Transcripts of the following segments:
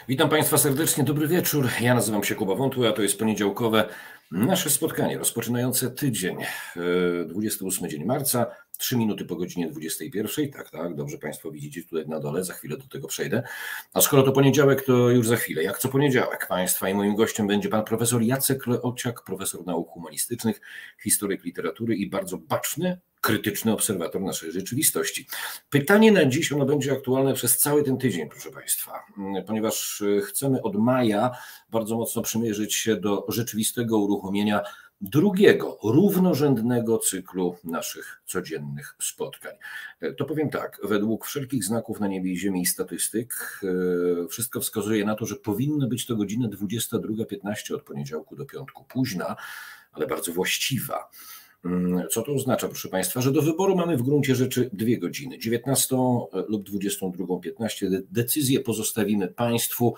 Witam Państwa serdecznie, dobry wieczór. Ja nazywam się Kuba Wątły, a to jest poniedziałkowe nasze spotkanie rozpoczynające tydzień, 28 dzień marca, 3 minuty po godzinie 21. Tak, dobrze Państwo widzicie tutaj na dole, za chwilę do tego przejdę. A skoro to poniedziałek, to już za chwilę. Jak co poniedziałek Państwa i moim gościem będzie pan profesor Jacek Leociak, profesor nauk humanistycznych, historyk literatury i bardzo baczny, krytyczny obserwator naszej rzeczywistości. Pytanie na dziś, ono będzie aktualne przez cały ten tydzień, proszę Państwa, ponieważ chcemy od maja bardzo mocno przymierzyć się do rzeczywistego uruchomienia drugiego, równorzędnego cyklu naszych codziennych spotkań. To powiem tak, według wszelkich znaków na niebie i ziemi i statystyk, wszystko wskazuje na to, że powinna być to godzina 22:15 od poniedziałku do piątku. Późna, ale bardzo właściwa. Co to oznacza, proszę Państwa, że do wyboru mamy w gruncie rzeczy 2 godziny, 19 lub 22:15. Decyzję pozostawimy Państwu.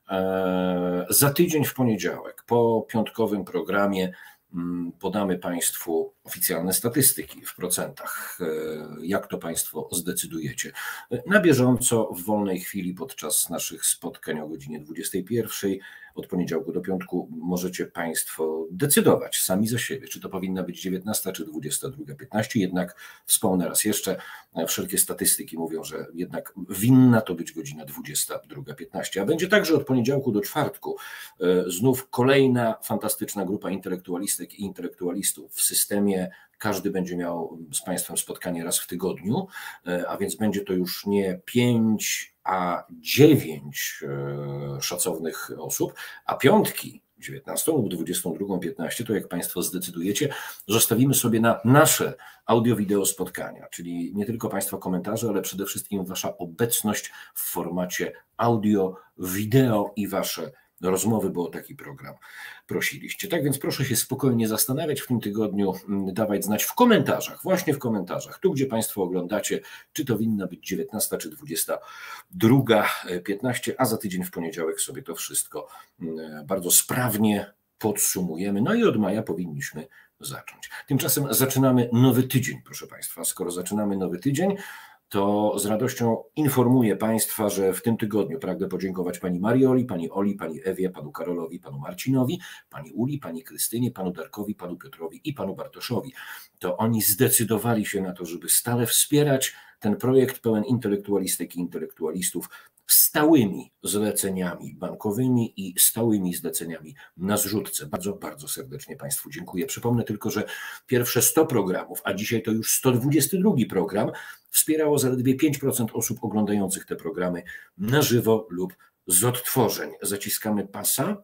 Za tydzień w poniedziałek, po piątkowym programie, podamy Państwu oficjalne statystyki w procentach, jak to Państwo zdecydujecie. Na bieżąco, w wolnej chwili podczas naszych spotkań o godzinie 21, od poniedziałku do piątku, możecie Państwo decydować sami za siebie, czy to powinna być 19 czy 22:15. Jednak wspomnę raz jeszcze, wszelkie statystyki mówią, że jednak winna to być godzina 22:15. A będzie także od poniedziałku do czwartku znów kolejna fantastyczna grupa intelektualistek i intelektualistów w systemie. Każdy będzie miał z Państwem spotkanie raz w tygodniu, a więc będzie to już nie 5, a 9 szacownych osób, a piątki 19 lub 22:15, to jak Państwo zdecydujecie, zostawimy sobie na nasze audio-wideo spotkania, czyli nie tylko Państwa komentarze, ale przede wszystkim Wasza obecność w formacie audio-wideo i Wasze rozmowy, bo o taki program prosiliście. Tak więc proszę się spokojnie zastanawiać w tym tygodniu, dawać znać w komentarzach, właśnie w komentarzach, tu gdzie Państwo oglądacie, czy to winna być 19 czy 22:15, a za tydzień w poniedziałek sobie to wszystko bardzo sprawnie podsumujemy. No i od maja powinniśmy zacząć. Tymczasem zaczynamy nowy tydzień, proszę Państwa. Skoro zaczynamy nowy tydzień, to z radością informuję Państwa, że w tym tygodniu pragnę podziękować pani Marioli, pani Oli, pani Ewie, panu Karolowi, panu Marcinowi, pani Uli, pani Krystynie, panu Darkowi, panu Piotrowi i panu Bartoszowi. To oni zdecydowali się na to, żeby stale wspierać ten projekt pełen intelektualistek i intelektualistów stałymi zleceniami bankowymi i stałymi zleceniami na zrzutce. Bardzo, bardzo serdecznie Państwu dziękuję. Przypomnę tylko, że pierwsze 100 programów, a dzisiaj to już 122 program, wspierało zaledwie 5% osób oglądających te programy na żywo lub z odtworzeń. Zaciskamy pasa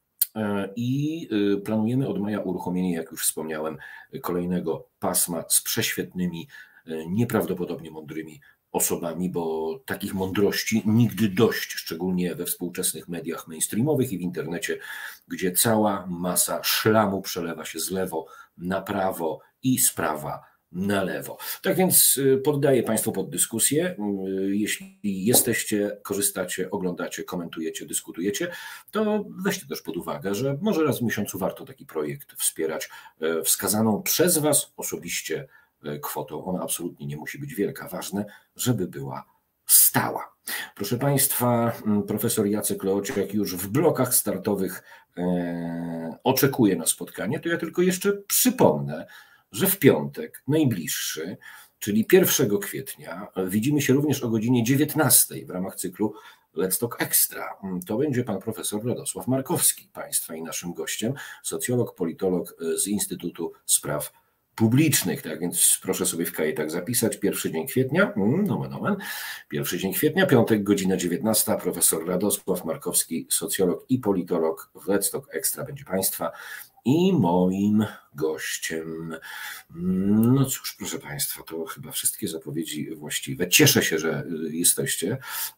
i planujemy od maja uruchomienie, jak już wspomniałem, kolejnego pasma z prześwietnymi, nieprawdopodobnie mądrymi osobami, bo takich mądrości nigdy dość, szczególnie we współczesnych mediach mainstreamowych i w internecie, gdzie cała masa szlamu przelewa się z lewo na prawo i z prawa na lewo. Tak więc poddaję Państwu pod dyskusję. Jeśli jesteście, korzystacie, oglądacie, komentujecie, dyskutujecie, to weźcie też pod uwagę, że może raz w miesiącu warto taki projekt wspierać wskazaną przez Was osobiście kwotą. Ona absolutnie nie musi być wielka. Ważne, żeby była stała. Proszę Państwa, profesor Jacek Leociak już w blokach startowych oczekuje na spotkanie. To ja tylko jeszcze przypomnę, że w piątek najbliższy, czyli 1 kwietnia, widzimy się również o godzinie 19 w ramach cyklu Let's Talk Extra. To będzie pan profesor Radosław Markowski, Państwa i naszym gościem, socjolog, politolog z Instytutu Spraw Publicznych. Tak więc proszę sobie w kajetach zapisać. 1 dzień kwietnia, nomen omen, 1 dzień kwietnia, piątek, godzina 19, profesor Radosław Markowski, socjolog i politolog w Let's Talk Extra będzie Państwa i moim gościem. No cóż, proszę Państwa, to chyba wszystkie zapowiedzi właściwe. Cieszę się, że jesteście.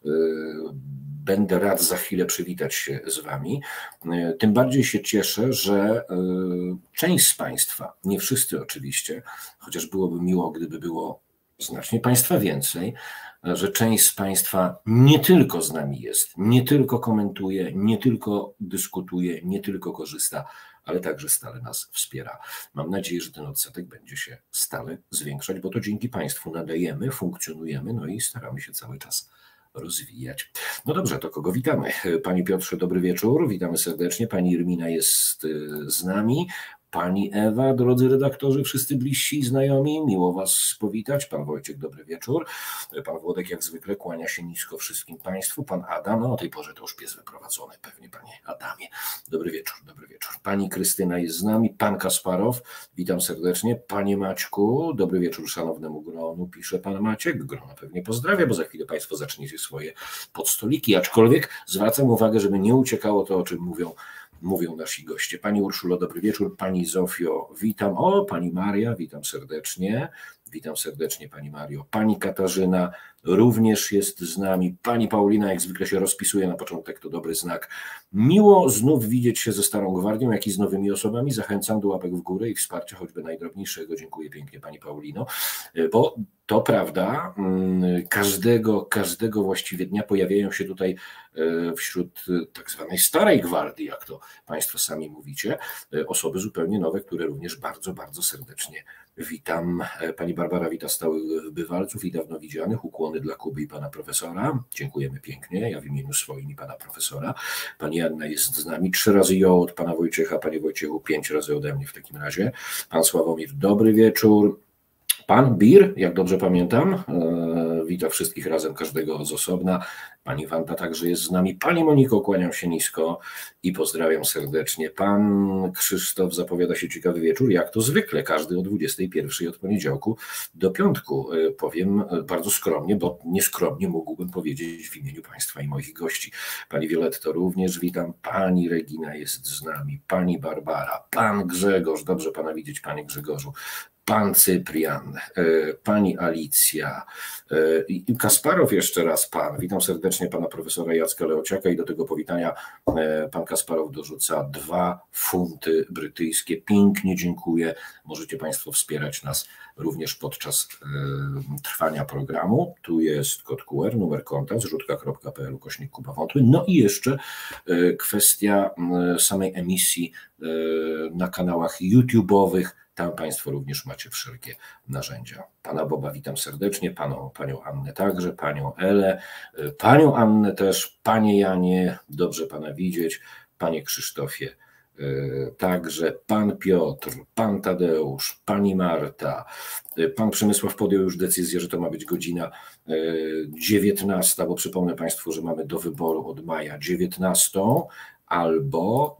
Będę rad za chwilę przywitać się z Wami. Tym bardziej się cieszę, że część z Państwa, nie wszyscy oczywiście, chociaż byłoby miło, gdyby było znacznie Państwa więcej, że część z Państwa nie tylko z nami jest, nie tylko komentuje, nie tylko dyskutuje, nie tylko korzysta, ale także stale nas wspiera. Mam nadzieję, że ten odsetek będzie się stale zwiększać, bo to dzięki Państwu nadajemy, funkcjonujemy, no i staramy się cały czas rozwijać. No dobrze, to kogo witamy? Panie Piotrze, dobry wieczór, witamy serdecznie. Pani Irmina jest z nami. Pani Ewa, drodzy redaktorzy, wszyscy bliżsi i znajomi, miło Was powitać. Pan Wojciech, dobry wieczór. Pan Włodek, jak zwykle, kłania się nisko wszystkim Państwu. Pan Adam, no o tej porze to już pies wyprowadzony, pewnie Panie Adamie. Dobry wieczór, dobry wieczór. Pani Krystyna jest z nami, Pan Kasparow, witam serdecznie. Panie Maćku, dobry wieczór szanownemu gronu, pisze Pan Maciek. Grona pewnie pozdrawia, bo za chwilę Państwo zaczniecie swoje podstoliki, aczkolwiek zwracam uwagę, żeby nie uciekało to, o czym mówią nasi goście. Pani Urszulo, dobry wieczór. Pani Zofio, witam. O, Pani Maria, witam serdecznie. Witam serdecznie Pani Mario. Pani Katarzyna również jest z nami. Pani Paulina, jak zwykle się rozpisuje na początek, to dobry znak. Miło znów widzieć się ze Starą Gwardią, jak i z nowymi osobami. Zachęcam do łapek w górę i wsparcia choćby najdrobniejszego. Dziękuję pięknie Pani Paulino, bo to prawda, każdego właściwie dnia pojawiają się tutaj wśród tak zwanej Starej Gwardii, jak to Państwo sami mówicie, osoby zupełnie nowe, które również bardzo, bardzo serdecznie witam. Pani Barbara wita stałych bywalców i dawno widzianych. Ukłony dla Kuby i Pana Profesora. Dziękujemy pięknie. Ja w imieniu swoim i Pana Profesora. Pani Anna jest z nami. 3 razy jo od Pana Wojciecha. Panie Wojciechu, 5 razy ode mnie w takim razie. Pan Sławomir, dobry wieczór. Pan Bir, jak dobrze pamiętam, wita wszystkich razem, każdego z osobna. Pani Wanda także jest z nami. Pani Moniko, kłaniam się nisko i pozdrawiam serdecznie. Pan Krzysztof zapowiada się ciekawy wieczór, jak to zwykle, każdy o 21 od poniedziałku do piątku. Powiem bardzo skromnie, bo nieskromnie mógłbym powiedzieć w imieniu Państwa i moich gości. Pani Violetto również witam. Pani Regina jest z nami. Pani Barbara, Pan Grzegorz, dobrze Pana widzieć, Panie Grzegorzu. Pan Cyprian, Pani Alicja i Kasparow jeszcze raz Pan. Witam serdecznie Pana Profesora Jacka Leociaka i do tego powitania Pan Kasparow dorzuca 2 funty brytyjskie. Pięknie dziękuję. Możecie Państwo wspierać nas również podczas trwania programu. Tu jest kod QR, numer konta zrzutka.pl/Kuba Wątły. No i jeszcze kwestia samej emisji na kanałach YouTube'owych. Tam Państwo również macie wszelkie narzędzia. Pana Boba witam serdecznie, Panią Annę także, Panią Elę, Panią Annę też, Panie Janie, dobrze Pana widzieć, Panie Krzysztofie także, Pan Piotr, Pan Tadeusz, Pani Marta, Pan Przemysław podjął już decyzję, że to ma być godzina 19, bo przypomnę Państwu, że mamy do wyboru od maja 19, albo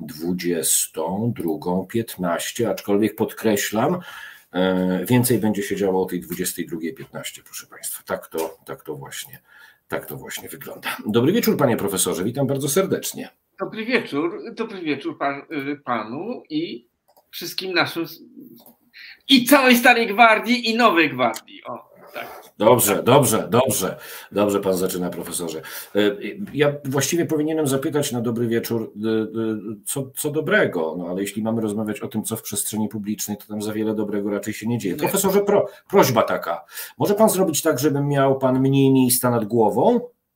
22:15, aczkolwiek podkreślam, więcej będzie się działo o tej 22:15, proszę Państwa. Tak to właśnie wygląda. Dobry wieczór, Panie Profesorze, witam bardzo serdecznie. Dobry wieczór Panu i wszystkim naszym, i całej Starej Gwardii i Nowej Gwardii. O, tak. Dobrze Pan zaczyna, Profesorze. Ja właściwie powinienem zapytać na dobry wieczór, co dobrego, no ale jeśli mamy rozmawiać o tym, co w przestrzeni publicznej, to tam za wiele dobrego raczej się nie dzieje. Profesorze, prośba taka, może Pan zrobić tak, żeby miał Pan mniej miejsca nad głową?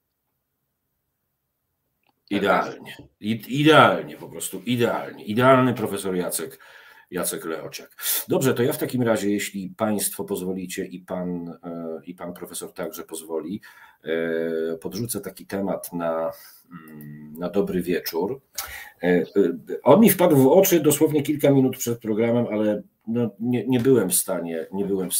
Idealnie, po prostu idealnie. Idealny profesor Jacek Leociak. Dobrze, to ja w takim razie, jeśli Państwo pozwolicie i pan profesor także pozwoli, podrzucę taki temat na dobry wieczór. On mi wpadł w oczy dosłownie kilka minut przed programem, ale no nie byłem w stanie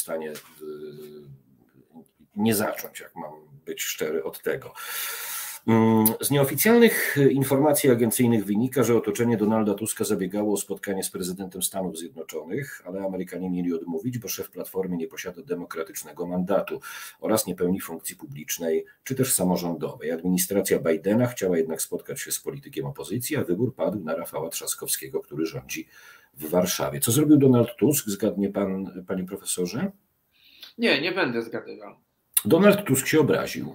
nie zacząć, jak mam być szczery, od tego. Z nieoficjalnych informacji agencyjnych wynika, że otoczenie Donalda Tuska zabiegało o spotkanie z prezydentem Stanów Zjednoczonych, ale Amerykanie mieli odmówić, bo szef Platformy nie posiada demokratycznego mandatu oraz nie pełni funkcji publicznej czy też samorządowej. Administracja Bidena chciała jednak spotkać się z politykiem opozycji, a wybór padł na Rafała Trzaskowskiego, który rządzi w Warszawie. Co zrobił Donald Tusk? Zgadnie Pan, Panie Profesorze? Nie będę zgadywał. Donald Tusk się obraził.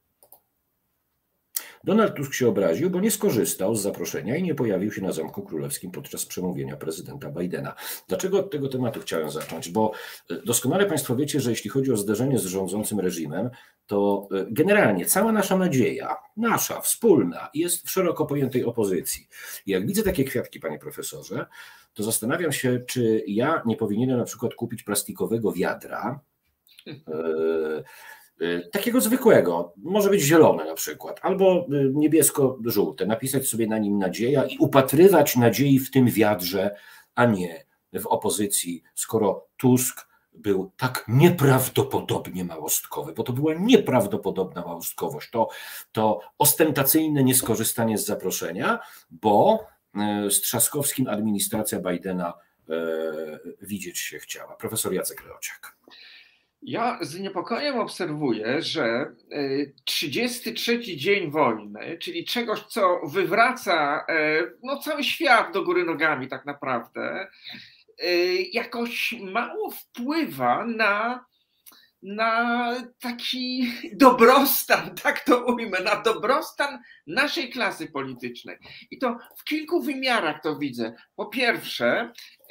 Donald Tusk się obraził, bo nie skorzystał z zaproszenia i nie pojawił się na Zamku Królewskim podczas przemówienia prezydenta Bidena. Dlaczego od tego tematu chciałem zacząć? Bo doskonale Państwo wiecie, że jeśli chodzi o zderzenie z rządzącym reżimem, to generalnie cała nasza nadzieja, nasza, wspólna, jest w szeroko pojętej opozycji. I jak widzę takie kwiatki, Panie Profesorze, to zastanawiam się, czy ja nie powinienem na przykład kupić plastikowego wiadra, takiego zwykłego, może być zielone na przykład, albo niebiesko-żółte, napisać sobie na nim nadzieja i upatrywać nadziei w tym wiadrze, a nie w opozycji, skoro Tusk był tak nieprawdopodobnie małostkowy, bo to była nieprawdopodobna małostkowość, to ostentacyjne nieskorzystanie z zaproszenia, bo z Trzaskowskim administracja Bidena widzieć się chciała. Profesor Jacek Leociak. Ja z niepokojem obserwuję, że 33 dzień wojny, czyli czegoś, co wywraca cały świat do góry nogami tak naprawdę, jakoś mało wpływa na taki dobrostan, tak to ujmę, na dobrostan naszej klasy politycznej. I to w kilku wymiarach to widzę. Po pierwsze,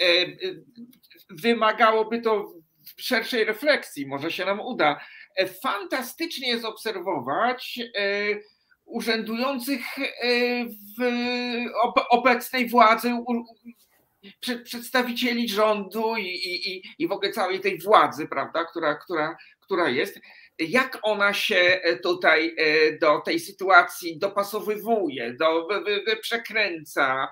wymagałoby to szerszej refleksji, może się nam uda. Fantastycznie jest obserwować urzędujących w obecnej władzy przedstawicieli rządu i w ogóle całej tej władzy, prawda, która jest, jak ona się tutaj do tej sytuacji dopasowywuje, przekręca,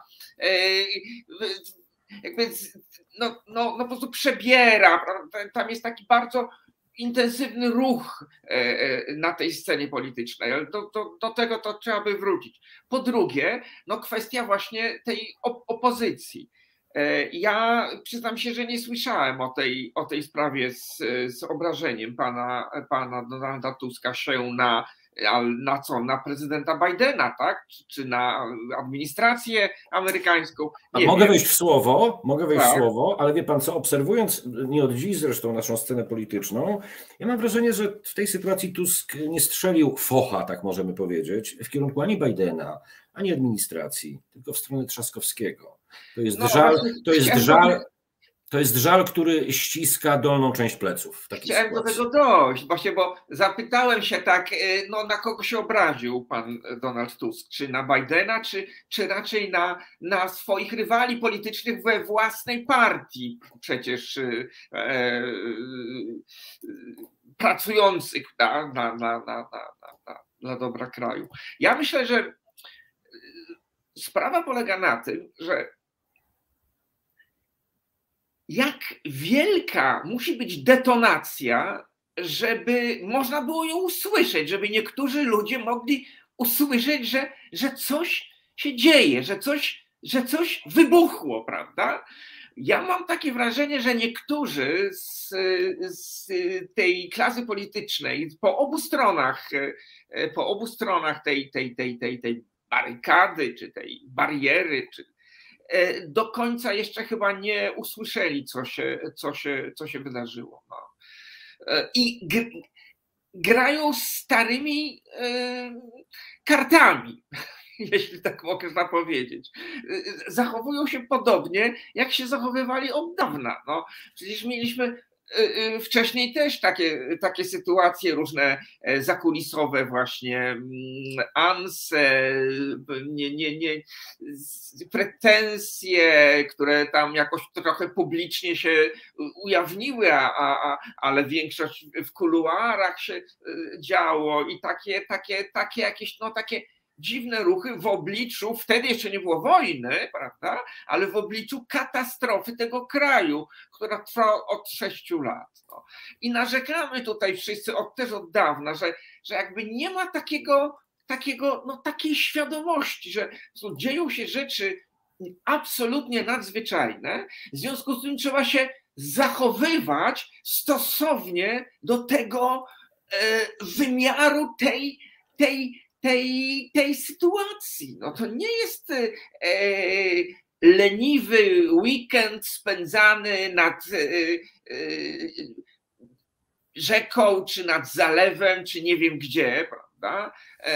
jakby po prostu przebiera. Tam jest taki bardzo intensywny ruch na tej scenie politycznej, ale do tego to trzeba by wrócić. Po drugie, kwestia właśnie tej opozycji. Ja przyznam się, że nie słyszałem o tej sprawie z obrażeniem pana Donalda Tuska się na co? Na prezydenta Bidena, tak? Czy na administrację amerykańską? Mogę wejść w słowo, ale wie pan co, obserwując nie od dziś zresztą naszą scenę polityczną, ja mam wrażenie, że w tej sytuacji Tusk nie strzelił focha, tak możemy powiedzieć, w kierunku ani Bidena, ani administracji, tylko w stronę Trzaskowskiego. To jest żal, który ściska dolną część pleców. Chciałem do tego dojść, właśnie, bo zapytałem się tak, na kogo się obraził pan Donald Tusk, czy na Bidena, czy raczej na swoich rywali politycznych we własnej partii, przecież pracujących dla dobra kraju. Ja myślę, że sprawa polega na tym, że jak wielka musi być detonacja, żeby można było ją usłyszeć, żeby niektórzy ludzie mogli usłyszeć, że coś się dzieje, że coś wybuchło, prawda? Ja mam takie wrażenie, że niektórzy z tej klasy politycznej po obu stronach tej barykady, czy tej bariery, do końca jeszcze chyba nie usłyszeli, co się wydarzyło. I grają starymi kartami, jeśli tak można powiedzieć. Zachowują się podobnie, jak się zachowywali od dawna. Przecież mieliśmy wcześniej też takie sytuacje różne zakulisowe właśnie, pretensje, które tam jakoś trochę publicznie się ujawniły, ale większość w kuluarach się działo i takie jakieś takie dziwne ruchy w obliczu, wtedy jeszcze nie było wojny, prawda, ale w obliczu katastrofy tego kraju, która trwa od 6 lat. I narzekamy tutaj wszyscy też od dawna, że jakby nie ma takiej świadomości, że dzieją się rzeczy absolutnie nadzwyczajne, w związku z tym trzeba się zachowywać stosownie do tego wymiaru tej sytuacji. To nie jest leniwy weekend spędzany nad rzeką, czy nad zalewem, czy nie wiem gdzie, prawda,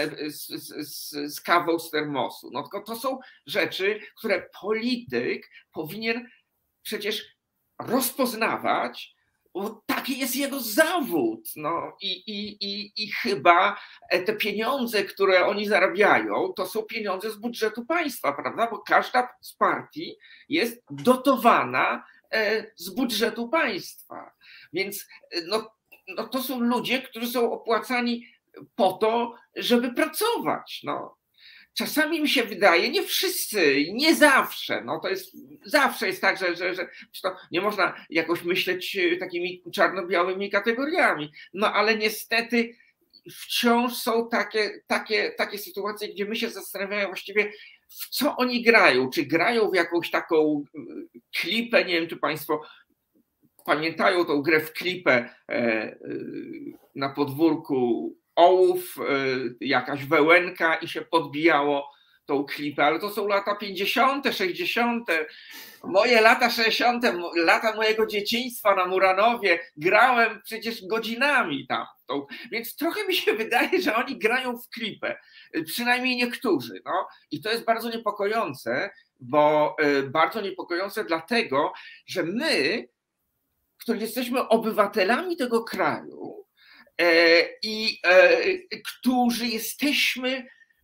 z kawą z termosu. Tylko to są rzeczy, które polityk powinien przecież rozpoznawać, bo taki jest jego zawód. I chyba te pieniądze, które oni zarabiają, to są pieniądze z budżetu państwa, prawda? Bo każda z partii jest dotowana z budżetu państwa. Więc to są ludzie, którzy są opłacani po to, żeby pracować. No. Czasami mi się wydaje, nie wszyscy, nie zawsze, zawsze jest tak, że to nie można jakoś myśleć takimi czarno-białymi kategoriami, no ale niestety wciąż są takie sytuacje, gdzie my się zastanawiamy właściwie, w co oni grają, czy grają w jakąś taką klipę, nie wiem, czy Państwo pamiętają tą grę w klipę na podwórku ołów, jakaś wełenka i się podbijało tą klipę, ale to są lata 50., 60., moje lata 60., lata mojego dzieciństwa na Muranowie, grałem przecież godzinami tam. Więc trochę mi się wydaje, że oni grają w klipę, przynajmniej niektórzy. No. I to jest bardzo niepokojące, bo bardzo niepokojące dlatego, że my, którzy jesteśmy obywatelami tego kraju i którzy jesteśmy,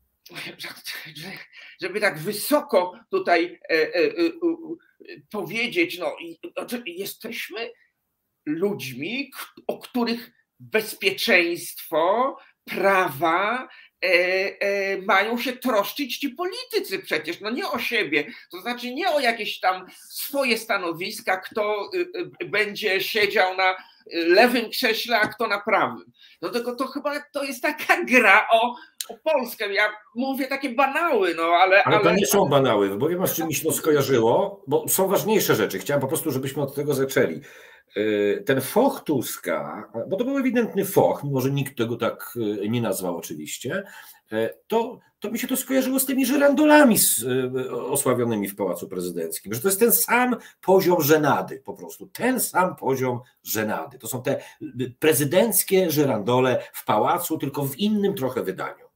żeby tak wysoko tutaj powiedzieć, jesteśmy ludźmi, o których bezpieczeństwo, prawa mają się troszczyć ci politycy przecież, nie o siebie, to znaczy nie o jakieś tam swoje stanowiska, kto będzie siedział na lewym krześle, a kto na prawym. Tylko to chyba to jest taka gra o Polskę. Ja mówię takie banały, ale to nie są banały, bo wiem, z czym mi się to skojarzyło, bo są ważniejsze rzeczy. Chciałem po prostu, żebyśmy od tego zaczęli. Ten foch Tuska, bo to był ewidentny foch, mimo że nikt tego tak nie nazwał oczywiście, to mi się to skojarzyło z tymi żyrandolami osławionymi w Pałacu Prezydenckim, że to jest ten sam poziom żenady po prostu, ten sam poziom żenady. To są te prezydenckie żyrandole w pałacu, tylko w innym trochę wydaniu.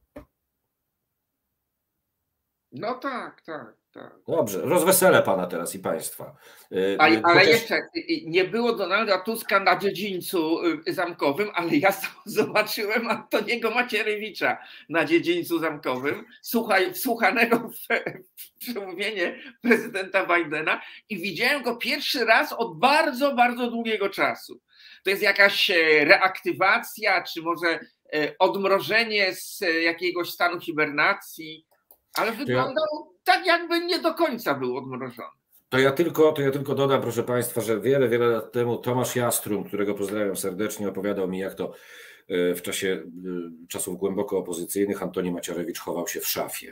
No tak. Dobrze, rozweselę pana teraz i państwa. Ale jeszcze nie było Donalda Tuska na dziedzińcu zamkowym, ale ja zobaczyłem Antoniego Macierewicza na dziedzińcu zamkowym, wsłuchanego w przemówienie prezydenta Bidena i widziałem go pierwszy raz od bardzo, bardzo długiego czasu. To jest jakaś reaktywacja, czy może odmrożenie z jakiegoś stanu hibernacji, ale wyglądał tak, jakby nie do końca był odmrożony. To ja tylko dodam, proszę państwa, że wiele lat temu Tomasz Jastrun, którego pozdrawiam serdecznie, opowiadał mi, jak to w czasie czasów głęboko opozycyjnych Antoni Macierewicz chował się w szafie.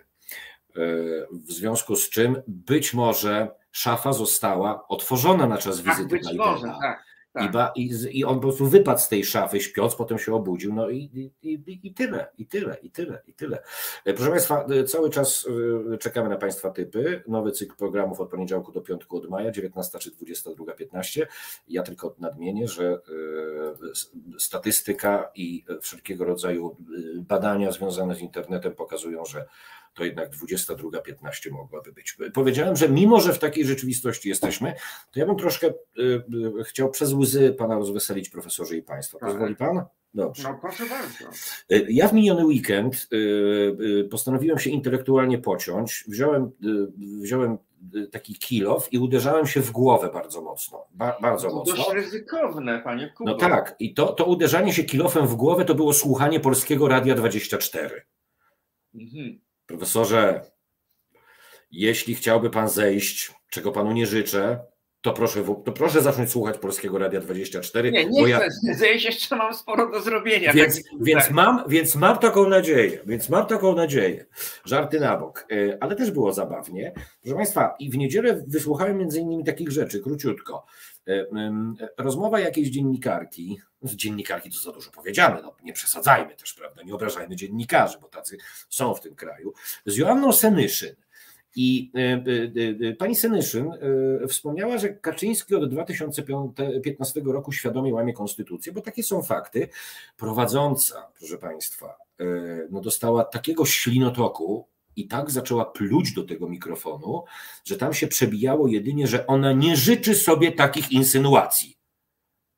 W związku z czym być może szafa została otworzona na czas wizyty Bidena. Być może, tak. I on po prostu wypadł z tej szafy śpiąc, potem się obudził, i tyle. Proszę państwa, cały czas czekamy na państwa typy. Nowy cykl programów od poniedziałku do piątku od maja, 19 czy 22:15. Ja tylko nadmienię, że statystyka i wszelkiego rodzaju badania związane z internetem pokazują, że to jednak 22:15 mogłaby być. Powiedziałem, że mimo, że w takiej rzeczywistości jesteśmy, to ja bym troszkę chciał przez łzy pana rozweselić, profesorze i państwa. Pozwoli pan? Dobrze. No proszę bardzo. Ja w miniony weekend postanowiłem się intelektualnie pociąć. Wziąłem taki kilof i uderzałem się w głowę bardzo mocno. Bardzo mocno. Dość ryzykowne, panie Kubo. No tak, i to uderzanie się kilofem w głowę to było słuchanie Polskiego Radia 24. Profesorze, jeśli chciałby pan zejść, czego panu nie życzę, to proszę zacząć słuchać Polskiego Radia 24. Nie chcę zejść, jeszcze mam sporo do zrobienia. Więc mam taką nadzieję. Żarty na bok, ale też było zabawnie. Proszę państwa, i w niedzielę wysłuchałem między innymi takich rzeczy, króciutko. Rozmowa jakiejś dziennikarki to za dużo powiedziane, nie przesadzajmy też, prawda, nie obrażajmy dziennikarzy, bo tacy są w tym kraju, z Joanną Senyszyn. I pani Senyszyn wspomniała, że Kaczyński od 2015 roku świadomie łamie konstytucję, bo takie są fakty. Prowadząca, proszę państwa, dostała takiego ślinotoku i tak zaczęła pluć do tego mikrofonu, że tam się przebijało jedynie, że ona nie życzy sobie takich insynuacji.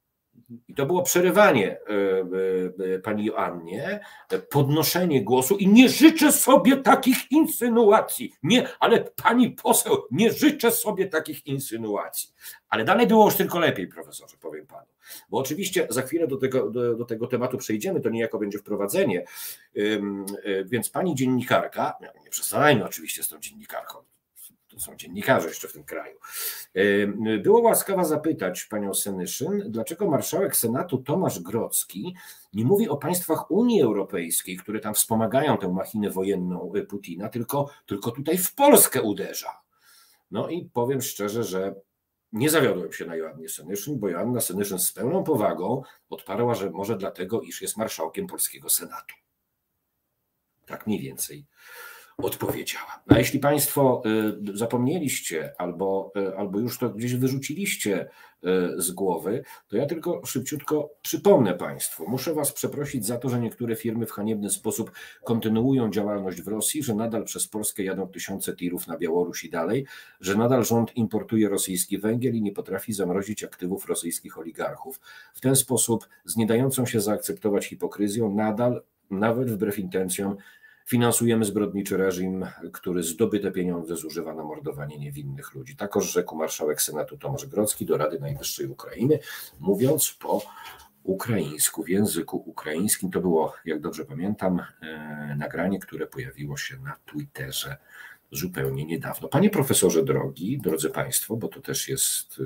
I to było przerywanie pani Joannie, podnoszenie głosu i nie życzę sobie takich insynuacji. Nie, ale pani poseł, nie życzę sobie takich insynuacji. Ale dalej było już tylko lepiej, profesorze, powiem panu. Bo oczywiście za chwilę do tego tematu przejdziemy, to niejako będzie wprowadzenie. Więc pani dziennikarka, nie przesadzajmy oczywiście z tą dziennikarką, to są dziennikarze jeszcze w tym kraju, była łaskawa zapytać panią Senyszyn, dlaczego marszałek Senatu Tomasz Grodzki nie mówi o państwach Unii Europejskiej, które tam wspomagają tę machinę wojenną Putina, tylko tutaj w Polskę uderza. No i powiem szczerze, że nie zawiodłem się na Joannie Senyszyn, bo Joanna Senyszyn z pełną powagą odparła, że może dlatego, iż jest marszałkiem polskiego Senatu. Tak mniej więcej odpowiedziała. A jeśli państwo zapomnieliście albo już to gdzieś wyrzuciliście z głowy, to ja tylko szybciutko przypomnę państwu. Muszę was przeprosić za to, że niektóre firmy w haniebny sposób kontynuują działalność w Rosji, że nadal przez Polskę jadą tysiące tirów na Białoruś i dalej, że nadal rząd importuje rosyjski węgiel i nie potrafi zamrozić aktywów rosyjskich oligarchów. W ten sposób z nie dającą się zaakceptować hipokryzją nadal, nawet wbrew intencjom, finansujemy zbrodniczy reżim, który zdobyte pieniądze zużywa na mordowanie niewinnych ludzi. Tak rzekł marszałek Senatu Tomasz Grodzki do Rady Najwyższej Ukrainy, mówiąc po ukraińsku, w języku ukraińskim. To było, jak dobrze pamiętam, nagranie, które pojawiło się na Twitterze zupełnie niedawno. Panie profesorze drogi, drodzy państwo, bo to też jest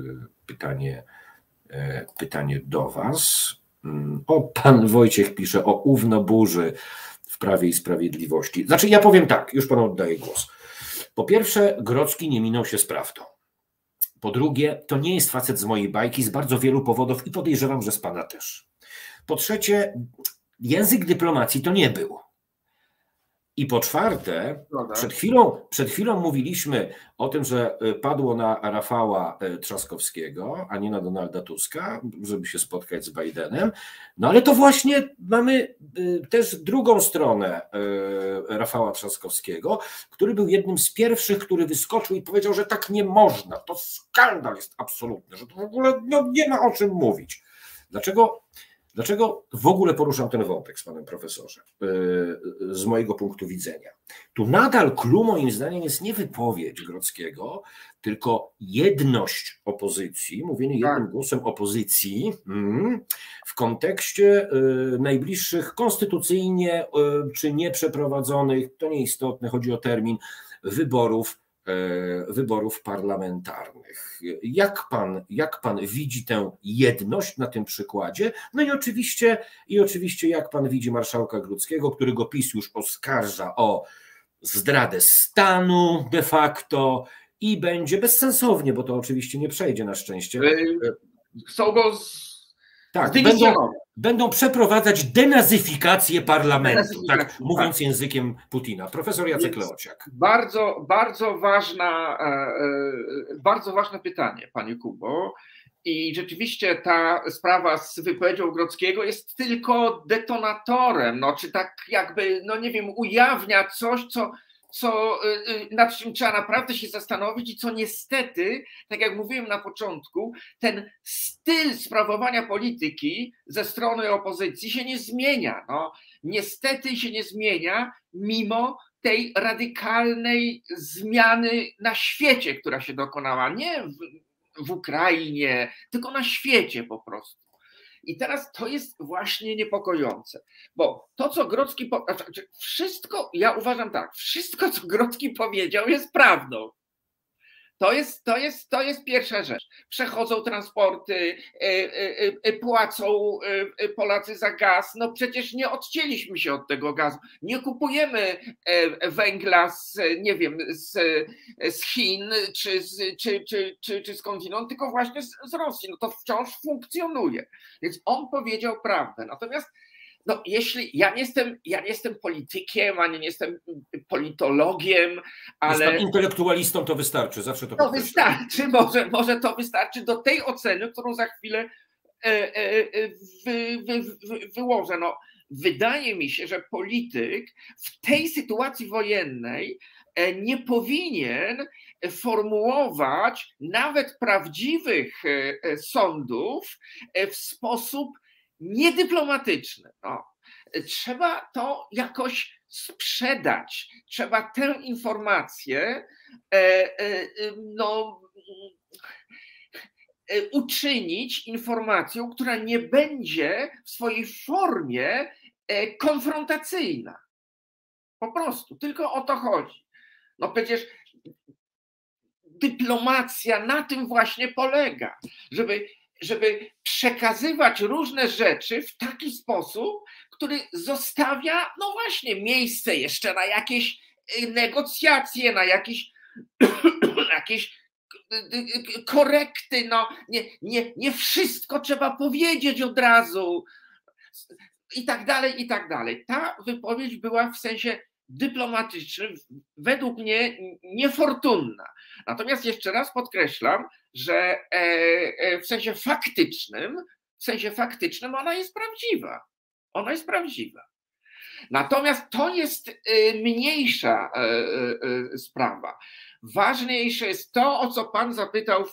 pytanie do was. O, pan Wojciech pisze o Ównoburzy w Prawie i Sprawiedliwości. Znaczy ja powiem tak, już panu oddaję głos. Po pierwsze, Grodzki nie minął się z prawdą. Po drugie, to nie jest facet z mojej bajki z bardzo wielu powodów i podejrzewam, że z pana też. Po trzecie, język dyplomacji to nie był. I po czwarte, przed chwilą mówiliśmy o tym, że padło na Rafała Trzaskowskiego, a nie na Donalda Tuska, żeby się spotkać z Bidenem. No ale to właśnie mamy też drugą stronę Rafała Trzaskowskiego, który był jednym z pierwszych, który wyskoczył i powiedział, że tak nie można. To skandal jest absolutny, że to w ogóle nie ma o czym mówić. Dlaczego w ogóle poruszam ten wątek z panem profesorze, z mojego punktu widzenia? Tu nadal clou moim zdaniem jest nie wypowiedź Grodzkiego, tylko jedność opozycji, mówienie jednym głosem opozycji w kontekście najbliższych konstytucyjnie czy nieprzeprowadzonych, to nieistotne, chodzi o termin, wyborów parlamentarnych. Jak pan widzi tę jedność na tym przykładzie? No i oczywiście jak pan widzi marszałka Grodzkiego, którego PiS już oskarża o zdradę stanu de facto i będzie bezsensownie, bo to oczywiście nie przejdzie na szczęście. Chcą go będą przeprowadzać denazyfikację parlamentu, tak mówiąc językiem Putina. Profesor Jacek Leociak. Bardzo ważne pytanie, panie Kubo. I rzeczywiście ta sprawa z wypowiedzią Grodzkiego jest tylko detonatorem, czy tak jakby, nie wiem, ujawnia coś, nad czym trzeba naprawdę się zastanowić i co niestety, tak jak mówiłem na początku, ten styl sprawowania polityki ze strony opozycji się nie zmienia. Niestety się nie zmienia mimo tej radykalnej zmiany na świecie, która się dokonała. Nie w Ukrainie, tylko na świecie po prostu. I teraz to jest właśnie niepokojące, bo to, co Grodzki, ja uważam tak, wszystko, co Grodzki powiedział, jest prawdą. To jest pierwsza rzecz. Przechodzą transporty, płacą Polacy za gaz. Przecież nie odcięliśmy się od tego gazu. Nie kupujemy węgla z Chin czy skądinąd, tylko właśnie z Rosji. To wciąż funkcjonuje. Więc on powiedział prawdę. Natomiast jeśli ja nie jestem politykiem, ani nie jestem politologiem, ale... Jest pan intelektualistą, to wystarczy, zawsze to wystarczy, może to wystarczy do tej oceny, którą za chwilę wyłożę. wydaje mi się, że polityk w tej sytuacji wojennej nie powinien formułować nawet prawdziwych sądów w sposób niedyplomatyczny. No, trzeba to jakoś sprzedać, trzeba tę informację uczynić informacją, która nie będzie w swojej formie konfrontacyjna. Po prostu, tylko o to chodzi. No przecież dyplomacja na tym właśnie polega, żeby przekazywać różne rzeczy w taki sposób, który zostawia, no właśnie, miejsce jeszcze na jakieś negocjacje, na jakieś korekty. No, nie wszystko trzeba powiedzieć od razu i tak dalej, i tak dalej. Ta wypowiedź była w sensie dyplomatycznym według mnie niefortunna. Natomiast jeszcze raz podkreślam, że w sensie faktycznym ona jest prawdziwa. Ona jest prawdziwa. Natomiast to jest mniejsza sprawa. Ważniejsze jest to, o co pan zapytał,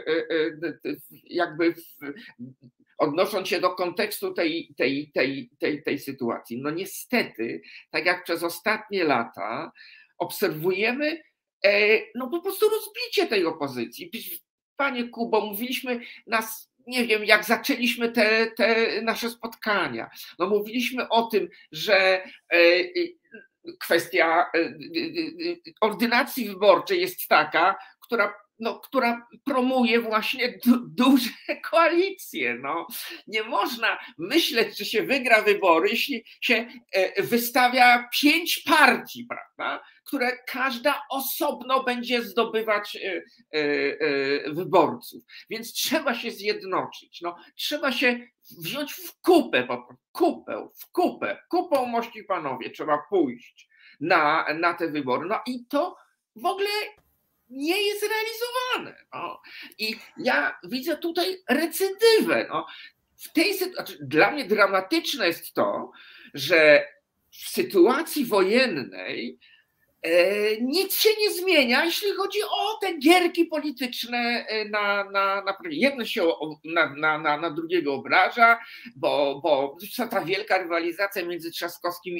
odnosząc się do kontekstu tej sytuacji. No niestety, tak jak przez ostatnie lata obserwujemy no po prostu rozbicie tej opozycji. Panie Kubo, mówiliśmy nie wiem, jak zaczęliśmy te nasze spotkania, no mówiliśmy o tym, że kwestia ordynacji wyborczej jest taka, która promuje właśnie duże koalicje. No, nie można myśleć, że się wygra wybory, jeśli się wystawia 5 partii, prawda, które każda osobno będzie zdobywać wyborców. Więc trzeba się zjednoczyć. No, trzeba się wziąć w kupę, kupą, mości panowie, trzeba pójść na te wybory. No i to w ogóle nie jest realizowane. No. I ja widzę tutaj recydywę. No. W tej sytuacji, dla mnie dramatyczne jest to, że w sytuacji wojennej nic się nie zmienia, jeśli chodzi o te gierki polityczne jedno się na drugiego obraża, bo ta wielka rywalizacja między Trzaskowskim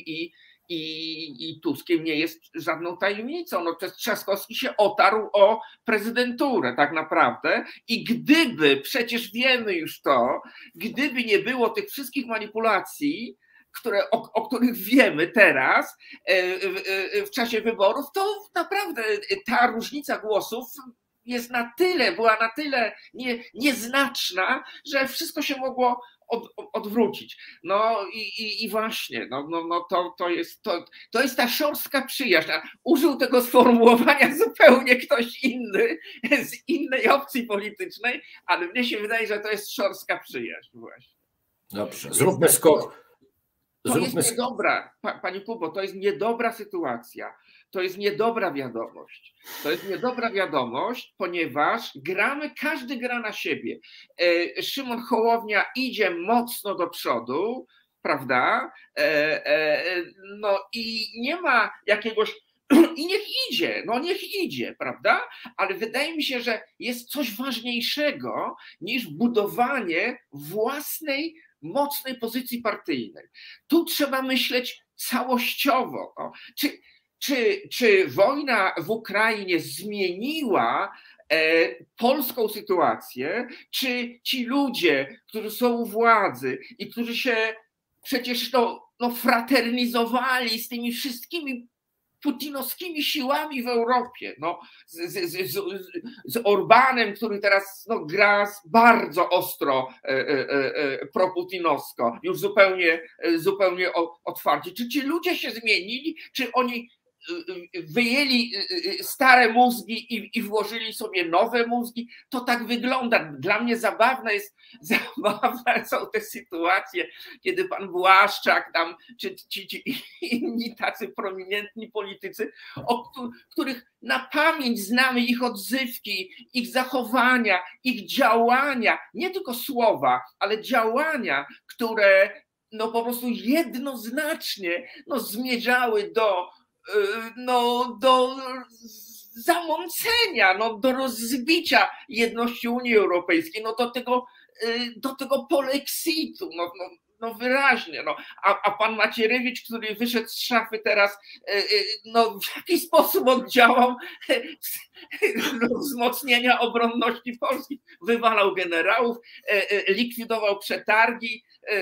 i Tuskiem nie jest żadną tajemnicą. No, Trzaskowski się otarł o prezydenturę tak naprawdę i gdyby, przecież wiemy już to, gdyby nie było tych wszystkich manipulacji, o których wiemy teraz w czasie wyborów, to naprawdę ta różnica głosów była na tyle nieznaczna, że wszystko się mogło odwrócić. No i właśnie, to jest ta szorstka przyjaźń. Użył tego sformułowania zupełnie ktoś inny z innej opcji politycznej, ale mnie się wydaje, że to jest szorstka przyjaźń właśnie. Dobrze, zróbmy skok. To jest niedobra, Panie Kubo, to jest niedobra sytuacja, to jest niedobra wiadomość. To jest niedobra wiadomość, ponieważ każdy gra na siebie. Szymon Hołownia idzie mocno do przodu, prawda? No i nie ma jakiegoś, i niech idzie, prawda? Ale wydaje mi się, że jest coś ważniejszego niż budowanie własnej mocnej pozycji partyjnej. Tu trzeba myśleć całościowo. Czy wojna w Ukrainie zmieniła polską sytuację, czy ci ludzie, którzy są u władzy i którzy się przecież fraternizowali z tymi wszystkimi putinowskimi siłami w Europie, z Orbánem, który teraz gra bardzo ostro proputinowsko, już zupełnie otwarcie. Czy ci ludzie się zmienili, czy oni wyjęli stare mózgi i włożyli sobie nowe mózgi? To tak wygląda. Dla mnie zabawne są te sytuacje, kiedy pan Błaszczak tam, czy inni tacy prominentni politycy, o których na pamięć znamy ich odzywki, ich zachowania, ich działania, nie tylko słowa, ale działania, które no po prostu jednoznacznie no zmierzały do zamącenia, no do rozbicia jedności Unii Europejskiej, no do tego polexitu, no wyraźnie, no. A pan Macierewicz, który wyszedł z szafy teraz, no w jaki sposób on działał do wzmocnienia obronności Polski, wywalał generałów, likwidował przetargi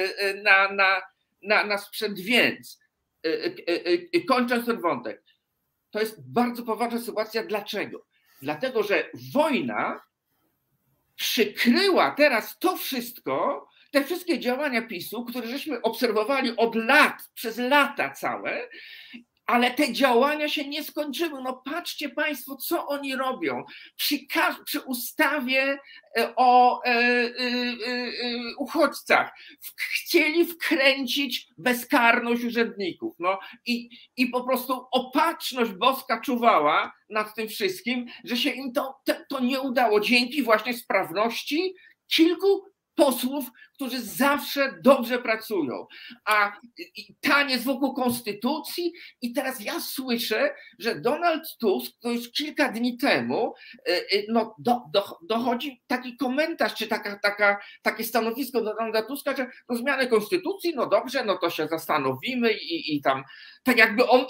na sprzęt, więc kończąc ten wątek, to jest bardzo poważna sytuacja. Dlaczego? Dlatego, że wojna przykryła teraz to wszystko, te wszystkie działania PiS-u, które żeśmy obserwowali od lat, przez lata całe, ale te działania się nie skończyły. No patrzcie państwo, co oni robią. Przy ustawie o uchodźcach chcieli wkręcić bezkarność urzędników. No i po prostu opatrzność boska czuwała nad tym wszystkim, że się im to nie udało. Dzięki właśnie sprawności kilku posłów, którzy zawsze dobrze pracują, a taniec wokół konstytucji. I teraz ja słyszę, że Donald Tusk, to już kilka dni temu, no dochodzi taki komentarz, czy takie stanowisko Donalda Tuska, że no zmianę konstytucji, no dobrze, no to się zastanowimy i tam, tak jakby on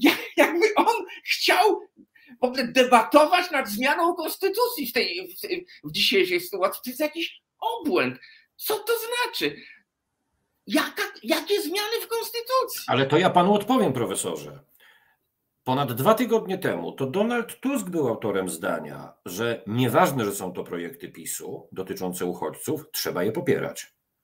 chciał w ogóle debatować nad zmianą konstytucji w dzisiejszej sytuacji. To jest jakiś obłęd. Co to znaczy? Jakie zmiany w konstytucji? Ale to ja panu odpowiem, profesorze. Ponad 2 tygodnie temu to Donald Tusk był autorem zdania, że nieważne, że są to projekty PiS-u dotyczące uchodźców, trzeba je popierać.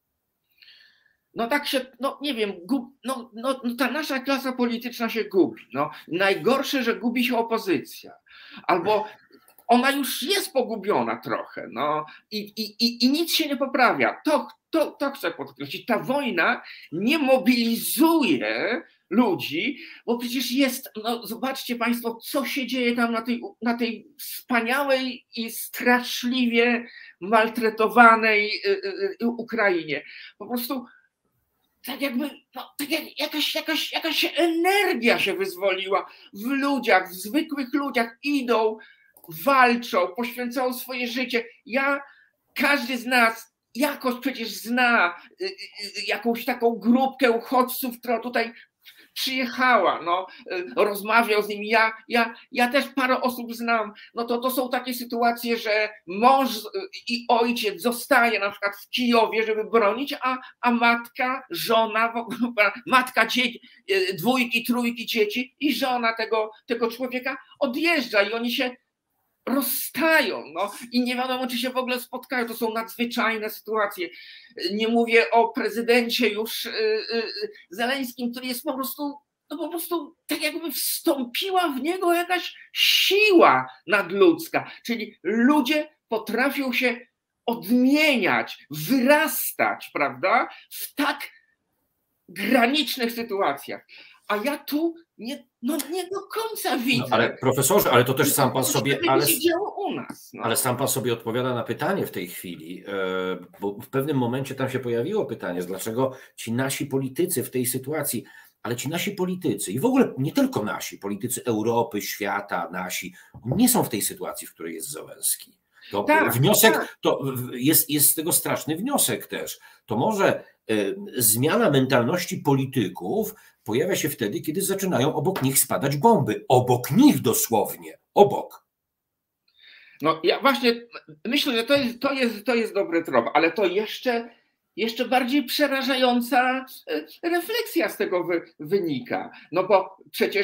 No tak się, no nie wiem, ta nasza klasa polityczna się gubi. No, najgorsze, że gubi się opozycja. Albo ona już jest pogubiona trochę, no i nic się nie poprawia. To chcę podkreślić. Ta wojna nie mobilizuje ludzi, bo przecież jest, no zobaczcie państwo, co się dzieje tam na tej wspaniałej i straszliwie maltretowanej Ukrainie. Po prostu tak jakby, no, tak jak jakaś energia się wyzwoliła w ludziach, w zwykłych ludziach, idą, walczą, poświęcają swoje życie. Każdy z nas jakoś przecież zna jakąś taką grupkę uchodźców, która tutaj przyjechała, no, rozmawiał z nimi. Ja też parę osób znam. No to są takie sytuacje, że mąż i ojciec zostaje na przykład w Kijowie, żeby bronić, a matka, żona, matka dzieci, 2, 3 dzieci i żona tego człowieka odjeżdża i oni się rozstają, no i nie wiadomo, czy się w ogóle spotkają. To są nadzwyczajne sytuacje. Nie mówię o prezydencie już Zeleńskim, który jest po prostu tak jakby wstąpiła w niego jakaś siła nadludzka, czyli ludzie potrafią się odmieniać, wyrastać, prawda, w tak granicznych sytuacjach. A ja tu nie do końca widzę. No, ale profesorze, ale to też sam pan sobie, ale sam pan sobie odpowiada na pytanie w tej chwili, bo w pewnym momencie tam się pojawiło pytanie, dlaczego ci nasi politycy w tej sytuacji, ale ci nasi politycy i w ogóle nie tylko nasi, politycy Europy, świata, nasi, nie są w tej sytuacji, w której jest Zełenski. To wniosek, to jest z tego straszny wniosek też. To może zmiana mentalności polityków pojawia się wtedy, kiedy zaczynają obok nich spadać bomby. Obok nich dosłownie. Obok. No ja właśnie myślę, że to jest dobry trop, ale to jeszcze bardziej przerażająca refleksja z tego wynika. No bo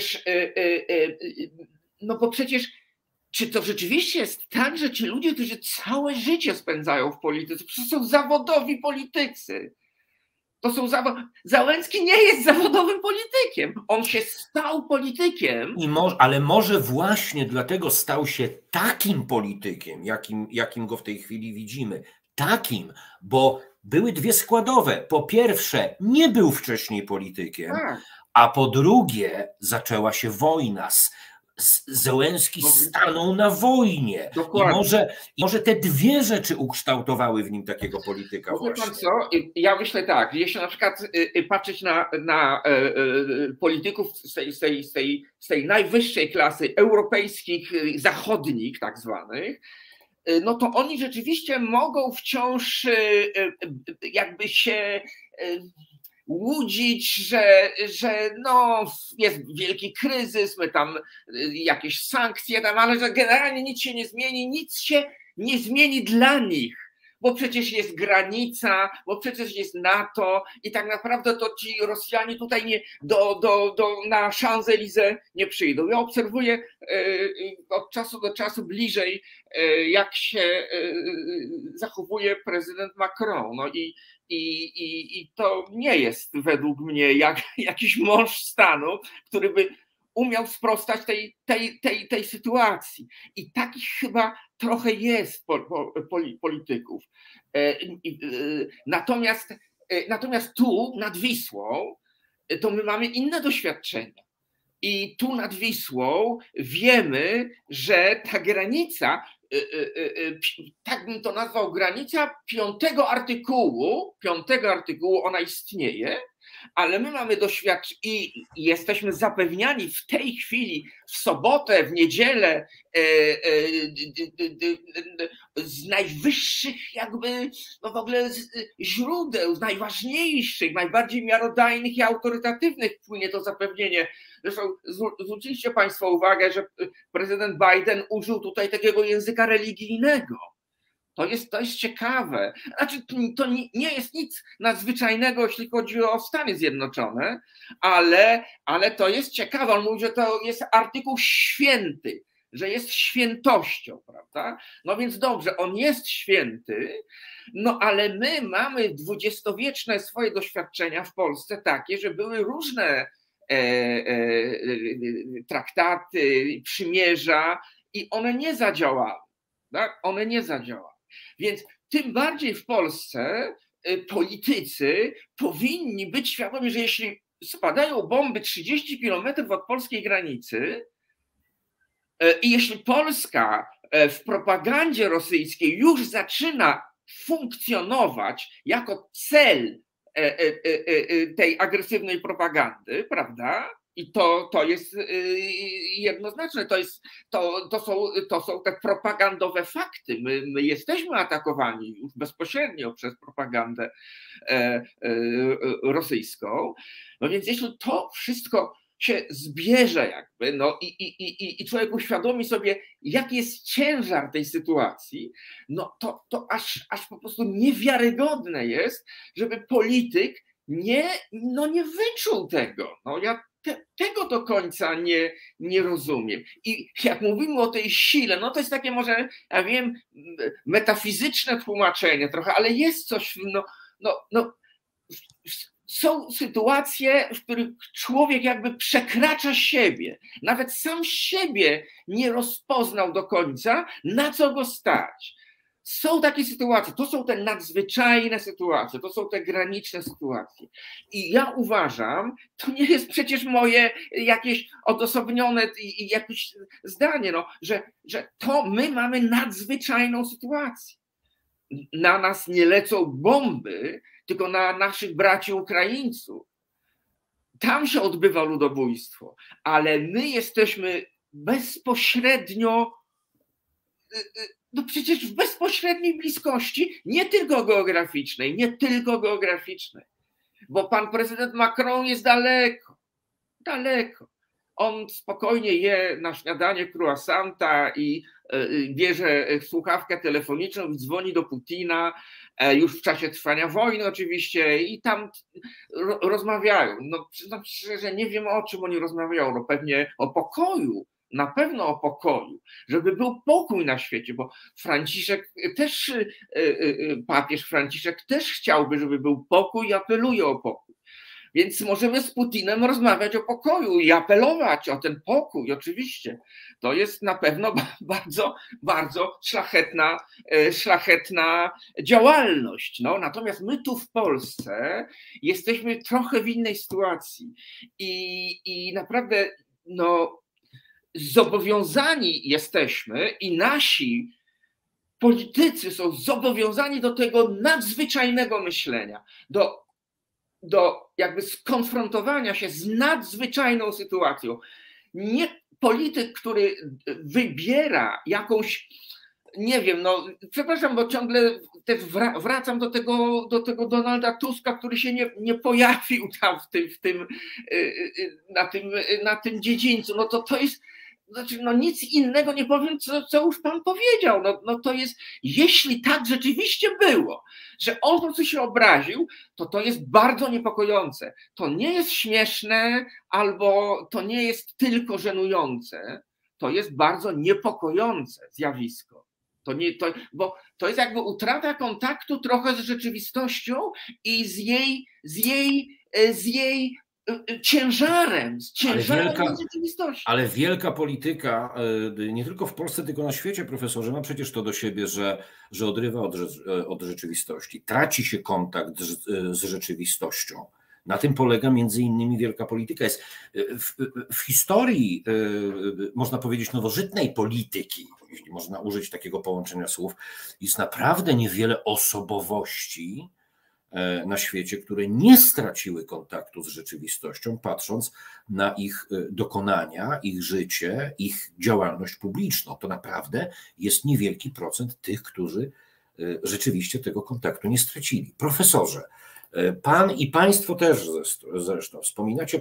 przecież czy to rzeczywiście jest tak, że ci ludzie, którzy całe życie spędzają w polityce, przecież są zawodowi politycy. Załęcki nie jest zawodowym politykiem. On się stał politykiem. Ale może właśnie dlatego stał się takim politykiem, jakim go w tej chwili widzimy. Takim, bo były 2 składowe. Po pierwsze, nie był wcześniej politykiem, a po drugie zaczęła się wojna. Zełenski stanął na wojnie. I może te dwie rzeczy ukształtowały w nim takiego polityka właśnie. Pan co? Ja myślę tak, jeśli na przykład patrzeć na polityków z tej najwyższej klasy, europejskich, zachodnich tak zwanych, no to oni rzeczywiście mogą wciąż jakby się łudzić, że no jest wielki kryzys, my tam jakieś sankcje tam, ale że generalnie nic się nie zmieni, nic się nie zmieni dla nich, bo przecież jest granica, bo przecież jest NATO i tak naprawdę to ci Rosjanie tutaj nie na Champs-Élysées nie przyjdą. Ja obserwuję od czasu do czasu bliżej, jak się zachowuje prezydent Macron. No i to nie jest według mnie jakiś mąż stanu, który by umiał sprostać tej sytuacji. I takich chyba trochę jest polityków. Natomiast tu nad Wisłą to my mamy inne doświadczenia. I tu nad Wisłą wiemy, że ta granica, tak bym to nazwał, granica piątego artykułu, ona istnieje, ale my mamy doświadczenie i jesteśmy zapewniani w tej chwili, w sobotę, w niedzielę, z najwyższych jakby, no w ogóle źródeł, z najważniejszych, najbardziej miarodajnych i autorytatywnych płynie to zapewnienie. Zresztą zwróciliście Państwo uwagę, że prezydent Biden użył tutaj takiego języka religijnego. To jest ciekawe. Znaczy, to nie jest nic nadzwyczajnego, jeśli chodzi o Stany Zjednoczone, ale to jest ciekawe. On mówi, że to jest artykuł święty, że jest świętością, prawda? No więc dobrze, on jest święty, no ale my mamy dwudziestowieczne swoje doświadczenia w Polsce takie, że były różne traktaty, przymierza i one nie zadziałały. Tak? One nie zadziałały. Więc tym bardziej w Polsce politycy powinni być świadomi, że jeśli spadają bomby 30 kilometrów od polskiej granicy i jeśli Polska w propagandzie rosyjskiej już zaczyna funkcjonować jako cel tej agresywnej propagandy, prawda? I to jest jednoznaczne, to są te propagandowe fakty. My jesteśmy atakowani już bezpośrednio przez propagandę rosyjską. No więc jeśli to wszystko się zbierze jakby, no i człowiek uświadomi sobie, jaki jest ciężar tej sytuacji, no to aż po prostu niewiarygodne jest, żeby polityk nie wyczuł tego. No ja tego do końca nie rozumiem. I jak mówimy o tej sile, no to jest takie może, ja wiem, metafizyczne tłumaczenie trochę, ale jest coś, są sytuacje, w których człowiek jakby przekracza siebie, nawet sam siebie nie rozpoznał do końca, na co go stać. Są takie sytuacje, to są te nadzwyczajne sytuacje, to są te graniczne sytuacje. I ja uważam, to nie jest przecież moje jakieś odosobnione jakieś zdanie, no, że to my mamy nadzwyczajną sytuację. Na nas nie lecą bomby, tylko na naszych braci Ukraińców. Tam się odbywa ludobójstwo, ale my jesteśmy bezpośrednio, no przecież w bezpośredniej bliskości, nie tylko geograficznej, bo pan prezydent Macron jest daleko. On spokojnie je na śniadanie croissanta i bierze słuchawkę telefoniczną i dzwoni do Putina już w czasie trwania wojny oczywiście i tam rozmawiają. No przyznam szczerze, nie wiem, o czym oni rozmawiają, no pewnie o pokoju. Na pewno o pokoju, żeby był pokój na świecie, bo papież Franciszek też chciałby, żeby był pokój i apeluje o pokój. Więc możemy z Putinem rozmawiać o pokoju i apelować o ten pokój, oczywiście. To jest na pewno bardzo, bardzo szlachetna działalność. No, natomiast my tu w Polsce jesteśmy trochę w innej sytuacji i naprawdę zobowiązani jesteśmy i nasi politycy są zobowiązani do tego nadzwyczajnego myślenia, do jakby skonfrontowania się z nadzwyczajną sytuacją. Nie polityk, który wybiera jakąś, nie wiem, no przepraszam, bo ciągle też wracam do tego Donalda Tuska, który się nie pojawił tam na tym dziedzińcu. No to jest, znaczy, no nic innego nie powiem, co już pan powiedział. No to jest, jeśli tak rzeczywiście było, że on po prostu się obraził, to jest bardzo niepokojące. To nie jest śmieszne, albo to nie jest tylko żenujące, to jest bardzo niepokojące zjawisko. Bo to jest jakby utrata kontaktu trochę z rzeczywistością i z jej ciężarem rzeczywistości. Ale wielka polityka, nie tylko w Polsce, tylko na świecie, profesorze, ma przecież to do siebie, że odrywa od rzeczywistości. Traci się kontakt z rzeczywistością. Na tym polega między innymi wielka polityka. Jest w historii, można powiedzieć, nowożytnej polityki, jeśli można użyć takiego połączenia słów, jest naprawdę niewiele osobowości na świecie, które nie straciły kontaktu z rzeczywistością, patrząc na ich dokonania, ich życie, ich działalność publiczną. To naprawdę jest niewielki procent tych, którzy rzeczywiście tego kontaktu nie stracili. Profesorze, pan i państwo też zresztą wspominacie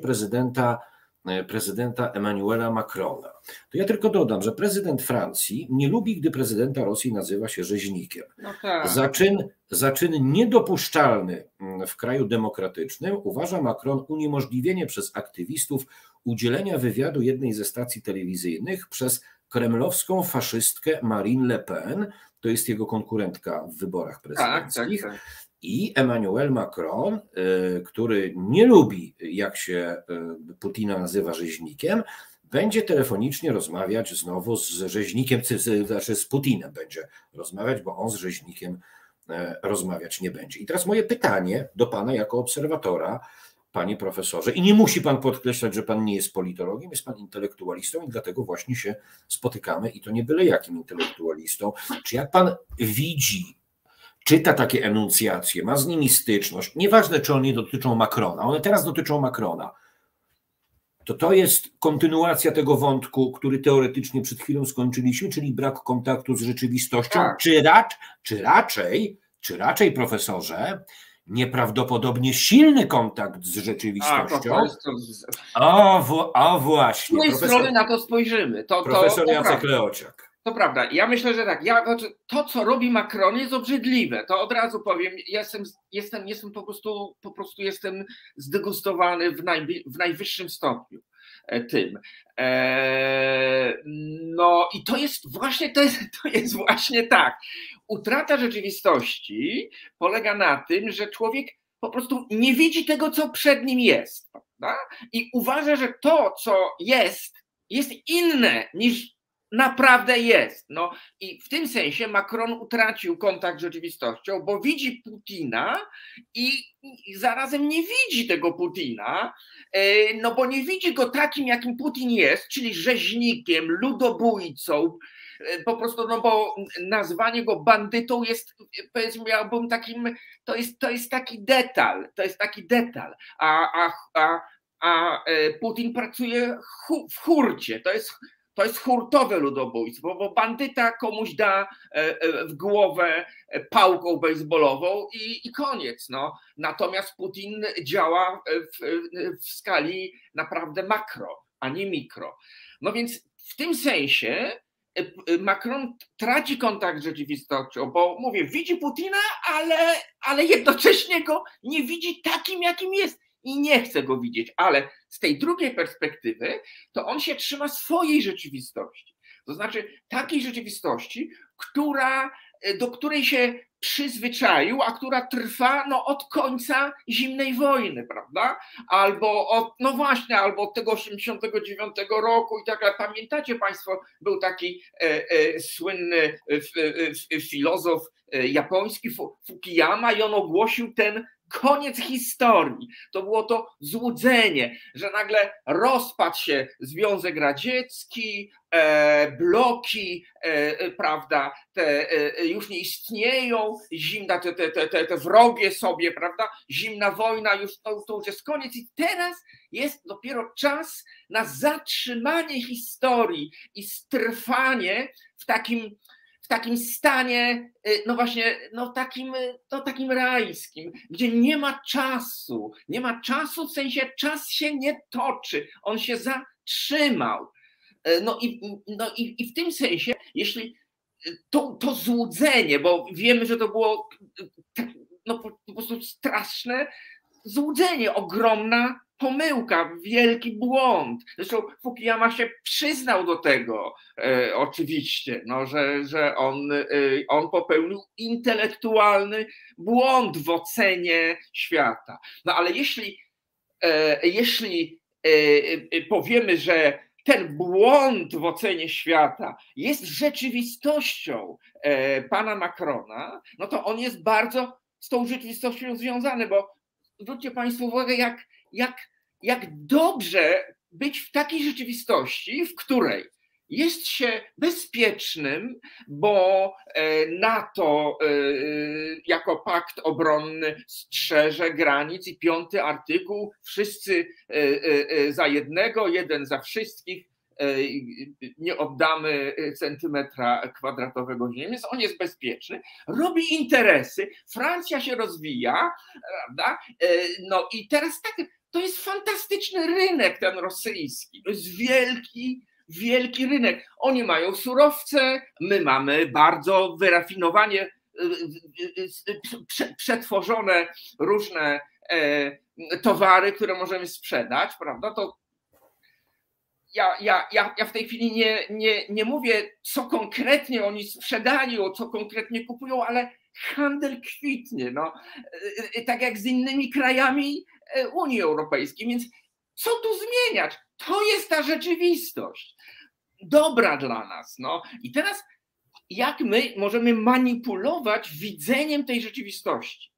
prezydenta Emmanuela Macrona. To ja tylko dodam, że prezydent Francji nie lubi, gdy prezydenta Rosji nazywa się rzeźnikiem. No tak. Za czyn niedopuszczalny w kraju demokratycznym uważa Macron uniemożliwienie przez aktywistów udzielenia wywiadu jednej ze stacji telewizyjnych przez kremlowską faszystkę Marine Le Pen, to jest jego konkurentka w wyborach prezydenckich. Tak. I Emmanuel Macron, który nie lubi, jak się Putina nazywa rzeźnikiem, będzie telefonicznie rozmawiać znowu z rzeźnikiem, znaczy z Putinem będzie rozmawiać, bo on z rzeźnikiem rozmawiać nie będzie. I teraz moje pytanie do pana jako obserwatora, panie profesorze, i nie musi pan podkreślać, że pan nie jest politologiem, jest pan intelektualistą i dlatego właśnie się spotykamy i to nie byle jakim intelektualistą. Czy jak pan widzi, czyta takie enuncjacje, ma z nimi styczność, nieważne czy one dotyczą Macrona, one teraz dotyczą Macrona, to jest kontynuacja tego wątku, który teoretycznie przed chwilą skończyliśmy, czyli brak kontaktu z rzeczywistością, tak. czy raczej, profesorze, nieprawdopodobnie silny kontakt z rzeczywistością. Właśnie. Z której strony na to spojrzymy. Profesor Jacek Leociak. To prawda. Ja myślę, że tak. To, co robi Macron, jest obrzydliwe. To od razu powiem. Jestem po prostu jestem zdegustowany w najwyższym stopniu tym. No i to jest właśnie tak. Utrata rzeczywistości polega na tym, że człowiek po prostu nie widzi tego, co przed nim jest. Prawda? I uważa, że to, co jest inne niż naprawdę jest. No i w tym sensie Macron utracił kontakt z rzeczywistością, bo widzi Putina i zarazem nie widzi tego Putina, no bo nie widzi go takim, jakim Putin jest, czyli rzeźnikiem, ludobójcą, po prostu, no bo nazwanie go bandytą jest, powiedziałbym, takim, to jest taki detal, a Putin pracuje w hurcie, to jest hurtowe ludobójstwo, bo bandyta komuś da w głowę pałką bejsbolową i koniec. No. Natomiast Putin działa w skali naprawdę makro, a nie mikro. No więc w tym sensie Macron traci kontakt z rzeczywistością, bo mówię, widzi Putina, ale jednocześnie go nie widzi takim, jakim jest. I nie chce go widzieć, ale z tej drugiej perspektywy to on się trzyma swojej rzeczywistości. To znaczy takiej rzeczywistości, do której się przyzwyczaił, a która trwa od końca zimnej wojny, prawda? Albo od tego 89 roku i tak dalej. Pamiętacie państwo, był taki słynny filozof japoński Fukuyama i on ogłosił ten koniec historii. To było to złudzenie, że nagle rozpadł się Związek Radziecki, bloki, prawda, te już nie istnieją, zimna, te wrogie sobie, prawda, zimna wojna, już to już jest koniec i teraz jest dopiero czas na zatrzymanie historii i trwanie w takim stanie, no właśnie, takim rajskim, gdzie nie ma czasu, w sensie czas się nie toczy, on się zatrzymał. No i w tym sensie, jeśli to złudzenie, bo wiemy, że to było no, po prostu straszne złudzenie, ogromna pomyłka, wielki błąd. Zresztą Fukuyama się przyznał do tego oczywiście, no, że on popełnił intelektualny błąd w ocenie świata. No ale jeśli powiemy, że ten błąd w ocenie świata jest rzeczywistością pana Macrona, no to on jest bardzo z tą rzeczywistością związany, bo zwróćcie Państwo uwagę, jak dobrze być w takiej rzeczywistości, w której jest się bezpiecznym, bo NATO jako pakt obronny strzeże granic i 5. artykuł, wszyscy za jednego, jeden za wszystkich, nie oddamy centymetra kwadratowego ziemi, więc on jest bezpieczny, robi interesy, Francja się rozwija, prawda? No i teraz tak, to jest fantastyczny rynek ten rosyjski, to jest wielki rynek. Oni mają surowce, my mamy bardzo wyrafinowanie przetworzone różne towary, które możemy sprzedać, prawda? To ja w tej chwili nie mówię, co konkretnie oni sprzedają, co konkretnie kupują, ale handel kwitnie, no, tak jak z innymi krajami Unii Europejskiej, więc co tu zmieniać? To jest ta rzeczywistość, dobra dla nas. No. I teraz jak my możemy manipulować widzeniem tej rzeczywistości?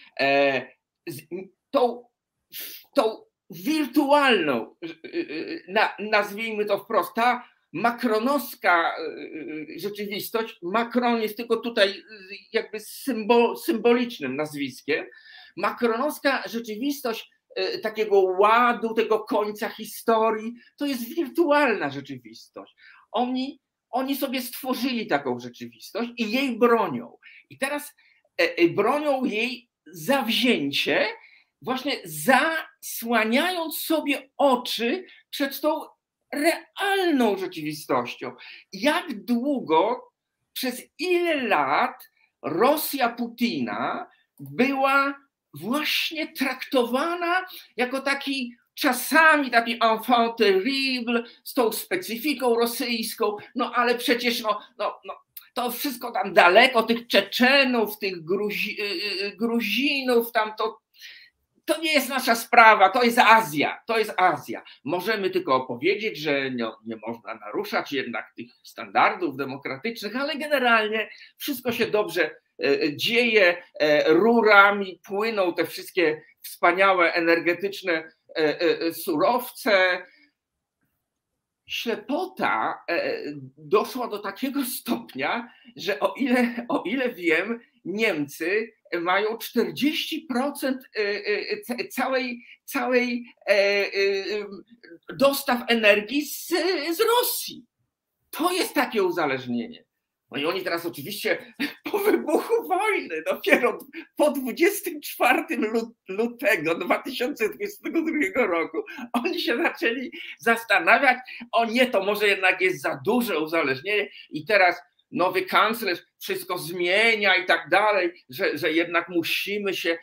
Tą wirtualną, nazwijmy to wprost, ta macronowska rzeczywistość, Macron jest tylko tutaj jakby symbolicznym nazwiskiem, macronowska rzeczywistość takiego ładu, tego końca historii, to jest wirtualna rzeczywistość. Oni sobie stworzyli taką rzeczywistość i jej bronią. I teraz bronią jej zawzięcie, właśnie zasłaniając sobie oczy przed tą realną rzeczywistością. Jak długo, przez ile lat Rosja Putina była właśnie traktowana jako taki czasami taki enfant terrible z tą specyfiką rosyjską, no ale przecież to wszystko tam daleko, tych Czeczenów, tych Gruzinów, tam to nie jest nasza sprawa, to jest Azja. Możemy tylko powiedzieć, że nie można naruszać jednak tych standardów demokratycznych, ale generalnie wszystko się dobrze dzieje, rurami płyną te wszystkie wspaniałe, energetyczne surowce. Ślepota doszła do takiego stopnia, że o ile wiem, Niemcy mają 40% całej dostaw energii z Rosji. To jest takie uzależnienie. No i oni teraz oczywiście po wybuchu wojny, dopiero po 24 lutego 2022 roku, oni się zaczęli zastanawiać, o nie, to może jednak jest za duże uzależnienie i teraz nowy kanclerz wszystko zmienia i tak dalej, że jednak musimy się.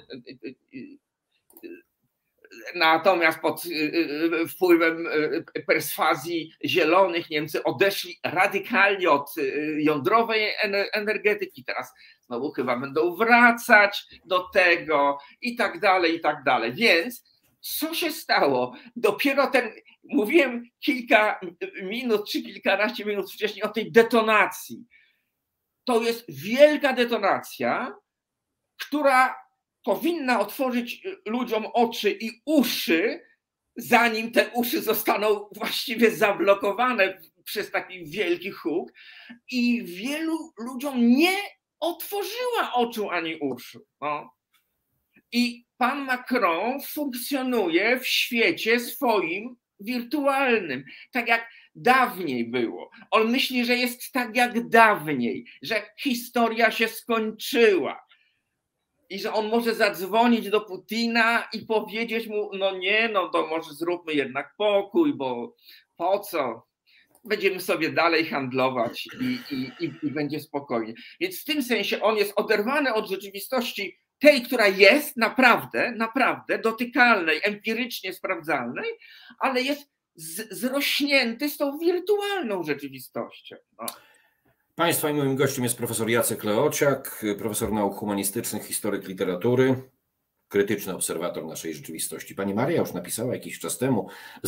Natomiast pod wpływem perswazji zielonych Niemcy odeszli radykalnie od jądrowej energetyki. Teraz znowu chyba będą wracać do tego i tak dalej, i tak dalej. Więc co się stało? Dopiero mówiłem kilka minut czy kilkanaście minut wcześniej o tej detonacji. To jest wielka detonacja, która powinna otworzyć ludziom oczy i uszy, zanim te uszy zostaną właściwie zablokowane przez taki wielki huk, i wielu ludziom nie otworzyła oczu ani uszu. No. I pan Macron funkcjonuje w świecie swoim wirtualnym, tak jak dawniej było. On myśli, że jest tak jak dawniej, że historia się skończyła i że on może zadzwonić do Putina i powiedzieć mu, no nie, no to może zróbmy jednak pokój, bo po co? Będziemy sobie dalej handlować i będzie spokojnie. Więc w tym sensie on jest oderwany od rzeczywistości tej, która jest naprawdę dotykalnej, empirycznie sprawdzalnej, ale jest zrośnięty z tą wirtualną rzeczywistością. No. Państwa i moim gościem jest profesor Jacek Leociak, profesor nauk humanistycznych, historyk literatury, krytyczny obserwator naszej rzeczywistości. Pani Maria już napisała jakiś czas temu,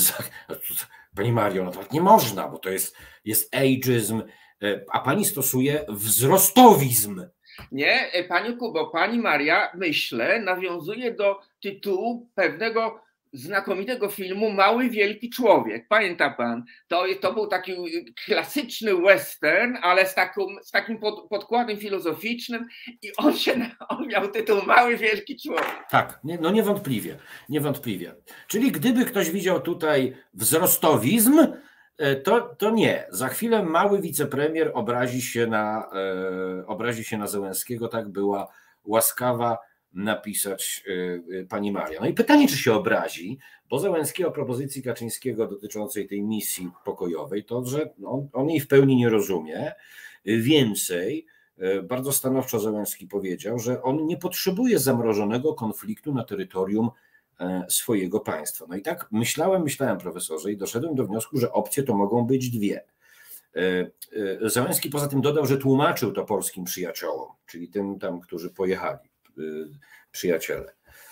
pani Mario, no tak nie można, bo to jest ageizm, a pani stosuje wzrostowizm. Nie, pani Kubo, pani Maria, myślę, nawiązuje do tytułu pewnego znakomitego filmu Mały Wielki Człowiek. Pamięta pan? To był taki klasyczny western, ale z takim podkładem filozoficznym i on miał tytuł Mały Wielki Człowiek. Tak, no niewątpliwie. Czyli gdyby ktoś widział tutaj wzrostowizm, to nie. Za chwilę mały wicepremier obrazi się na Zełenskiego, tak była łaskawa napisać pani Maria. No i pytanie, czy się obrazi, bo Zełenski o propozycji Kaczyńskiego dotyczącej tej misji pokojowej, to że on jej w pełni nie rozumie. Więcej, bardzo stanowczo Zełenski powiedział, że on nie potrzebuje zamrożonego konfliktu na terytorium swojego państwa. No i tak myślałem, profesorze, i doszedłem do wniosku, że opcje to mogą być dwie. Zełenski poza tym dodał, że tłumaczył to polskim przyjaciołom, czyli tym tam, którzy pojechali, przyjaciele.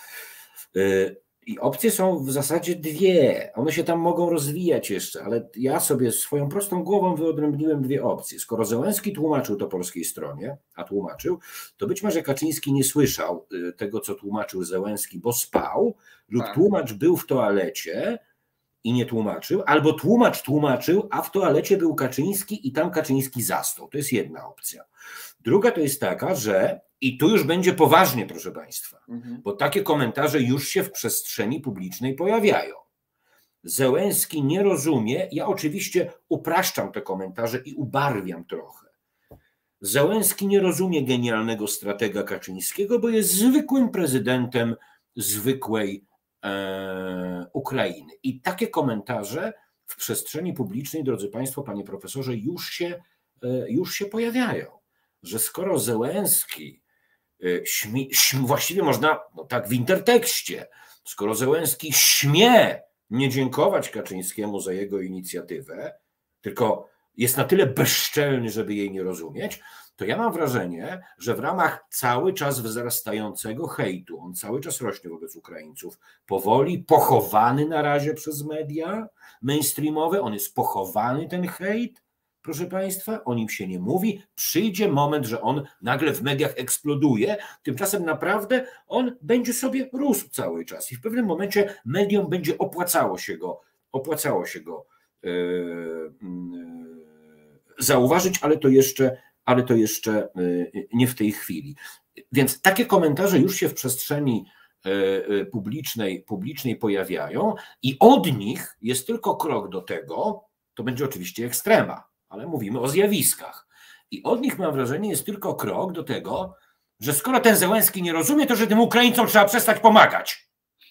I opcje są w zasadzie dwie. One się tam mogą rozwijać jeszcze, ale ja sobie swoją prostą głową wyodrębniłem dwie opcje. Skoro Zełenski tłumaczył to polskiej stronie, a tłumaczył, to być może Kaczyński nie słyszał tego, co tłumaczył Zełenski, bo spał, lub tłumacz był w toalecie i nie tłumaczył, albo tłumacz tłumaczył, a w toalecie był Kaczyński i tam Kaczyński zasnął. To jest jedna opcja. Druga to jest taka, że i tu już będzie poważnie, proszę państwa, bo takie komentarze już się w przestrzeni publicznej pojawiają. Zełenski nie rozumie, ja oczywiście upraszczam te komentarze i ubarwiam trochę. Zełenski nie rozumie genialnego stratega Kaczyńskiego, bo jest zwykłym prezydentem zwykłej Ukrainy. I takie komentarze w przestrzeni publicznej, drodzy państwo, panie profesorze, już się pojawiają. Że skoro Zełenski, właściwie można, no tak w intertekście, skoro Zełenski śmie nie dziękować Kaczyńskiemu za jego inicjatywę, tylko jest na tyle bezczelny, żeby jej nie rozumieć, to ja mam wrażenie, że w ramach cały czas wzrastającego hejtu, on cały czas rośnie wobec Ukraińców, powoli pochowany na razie przez media mainstreamowe, on jest pochowany, ten hejt, proszę państwa, o nim się nie mówi, przyjdzie moment, że on nagle w mediach eksploduje, tymczasem naprawdę on będzie sobie rósł cały czas i w pewnym momencie mediom będzie opłacało się go zauważyć, ale to jeszcze nie w tej chwili. Więc takie komentarze już się w przestrzeni publicznej pojawiają i od nich jest tylko krok do tego, to będzie oczywiście ekstrema, ale mówimy o zjawiskach. I od nich, mam wrażenie, jest tylko krok do tego, że skoro ten Zełenski nie rozumie, to że tym Ukraińcom trzeba przestać pomagać.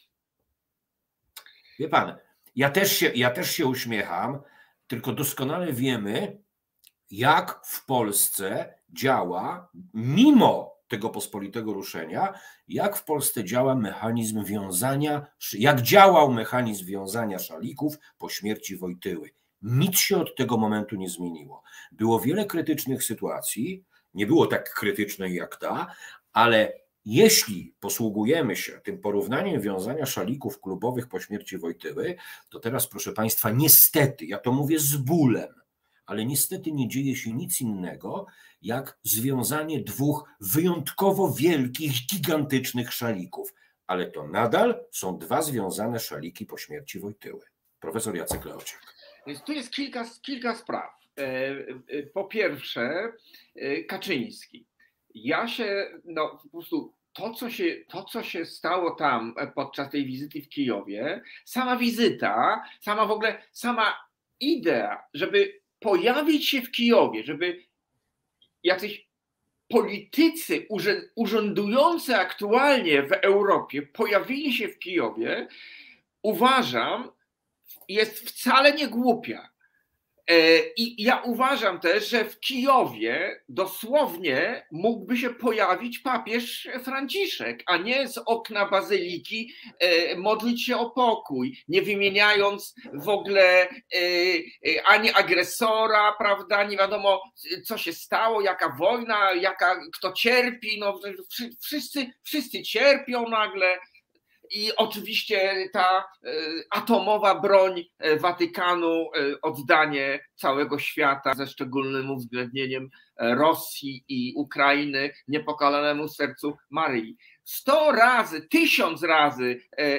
Wie pan, ja też się uśmiecham, tylko doskonale wiemy, jak w Polsce działa, mimo tego pospolitego ruszenia, jak w Polsce działa mechanizm wiązania, jak działał mechanizm wiązania szalików po śmierci Wojtyły. Nic się od tego momentu nie zmieniło. Było wiele krytycznych sytuacji, nie było tak krytycznej jak ta, ale jeśli posługujemy się tym porównaniem wiązania szalików klubowych po śmierci Wojtyły, to teraz, proszę państwa, niestety, ja to mówię z bólem, ale niestety nie dzieje się nic innego, jak związanie dwóch wyjątkowo wielkich, gigantycznych szalików. Ale to nadal są dwa związane szaliki po śmierci Wojtyły. Profesor Jacek Leociak. Więc tu jest kilka spraw. Po pierwsze, Kaczyński. Ja się, no po prostu to, co się stało tam podczas tej wizyty w Kijowie, sama wizyta, sama idea, żeby pojawić się w Kijowie, żeby jacyś politycy urzędujący aktualnie w Europie pojawili się w Kijowie, uważam, jest wcale nie głupia. I ja uważam też, że w Kijowie dosłownie mógłby się pojawić papież Franciszek, a nie z okna bazyliki modlić się o pokój, nie wymieniając w ogóle ani agresora, prawda, nie wiadomo co się stało, jaka wojna, kto cierpi, no wszyscy cierpią nagle. I oczywiście ta atomowa broń Watykanu, oddanie całego świata ze szczególnym uwzględnieniem Rosji i Ukrainy niepokalanemu sercu Maryi. 100 razy, 1000 razy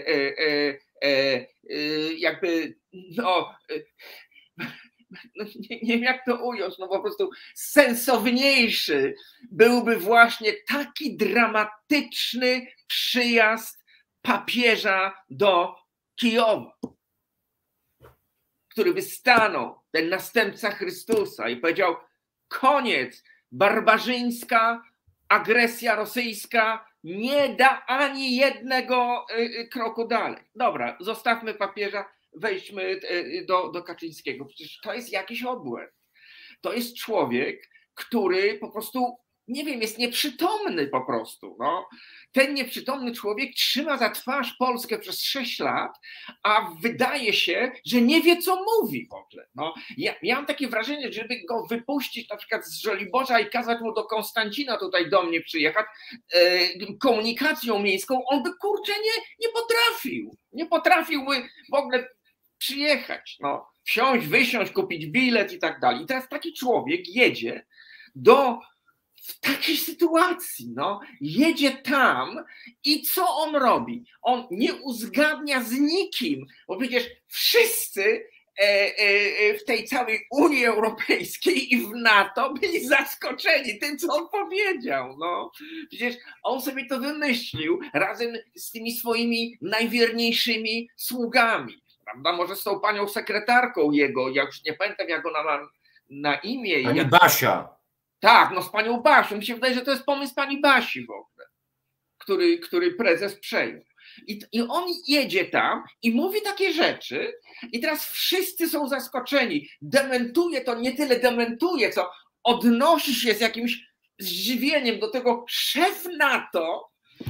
jakby nie wiem jak to ująć, no po prostu sensowniejszy byłby właśnie taki dramatyczny przyjazd papieża do Kijowa, który by stanął, ten następca Chrystusa i powiedział: koniec, barbarzyńska agresja rosyjska nie da ani jednego kroku dalej. Dobra, zostawmy papieża, wejdźmy do Kaczyńskiego. Przecież to jest jakiś obłęd. To jest człowiek, który po prostu, nie wiem, jest nieprzytomny po prostu. No. Ten nieprzytomny człowiek trzyma za twarz Polskę przez 6 lat, a wydaje się, że nie wie, co mówi w ogóle. No. Ja mam takie wrażenie, że żeby go wypuścić na przykład z Żoliborza i kazać mu do Konstancina tutaj do mnie przyjechać komunikacją miejską, on by kurczę nie potrafił. Nie potrafiłby w ogóle przyjechać. No. Wsiąść, wysiąść, kupić bilet i tak dalej. I teraz taki człowiek jedzie w takiej sytuacji, no, jedzie tam i co on robi? On nie uzgadnia z nikim, bo przecież wszyscy w tej całej Unii Europejskiej i w NATO byli zaskoczeni tym, co on powiedział. No. Przecież on sobie to wymyślił razem z tymi swoimi najwierniejszymi sługami. Prawda? Może z tą panią sekretarką jego, ja już nie pamiętam jak ona ma na imię. Pani Basia. Tak, no z panią Basią. Mi się wydaje, że to jest pomysł pani Basi w ogóle, który prezes przejął. I on jedzie tam i mówi takie rzeczy i teraz wszyscy są zaskoczeni. Dementuje to, nie tyle dementuje, co odnosi się z jakimś zdziwieniem do tego szef NATO,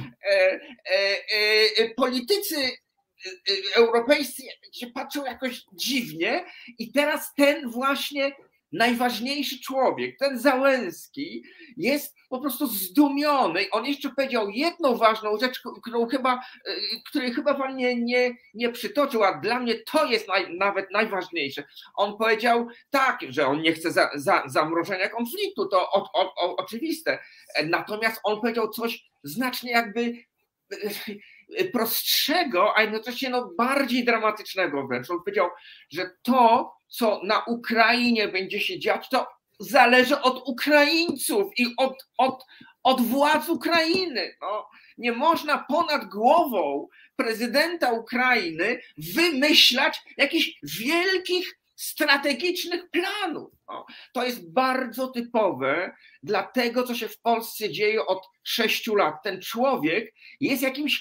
politycy europejscy się patrzą jakoś dziwnie i teraz ten właśnie najważniejszy człowiek, ten Załęski jest po prostu zdumiony. On jeszcze powiedział jedną ważną rzecz, której chyba pan nie przytoczył, a dla mnie to jest nawet najważniejsze. On powiedział tak, że on nie chce zamrożenia konfliktu, to oczywiste. Natomiast on powiedział coś znacznie jakby prostszego, a jednocześnie bardziej dramatycznego wręcz. On powiedział, że to, co na Ukrainie będzie się dziać, to zależy od Ukraińców i od władz Ukrainy. No, nie można ponad głową prezydenta Ukrainy wymyślać jakichś wielkich strategicznych planów. No, to jest bardzo typowe dla tego, co się w Polsce dzieje od 6 lat. Ten człowiek jest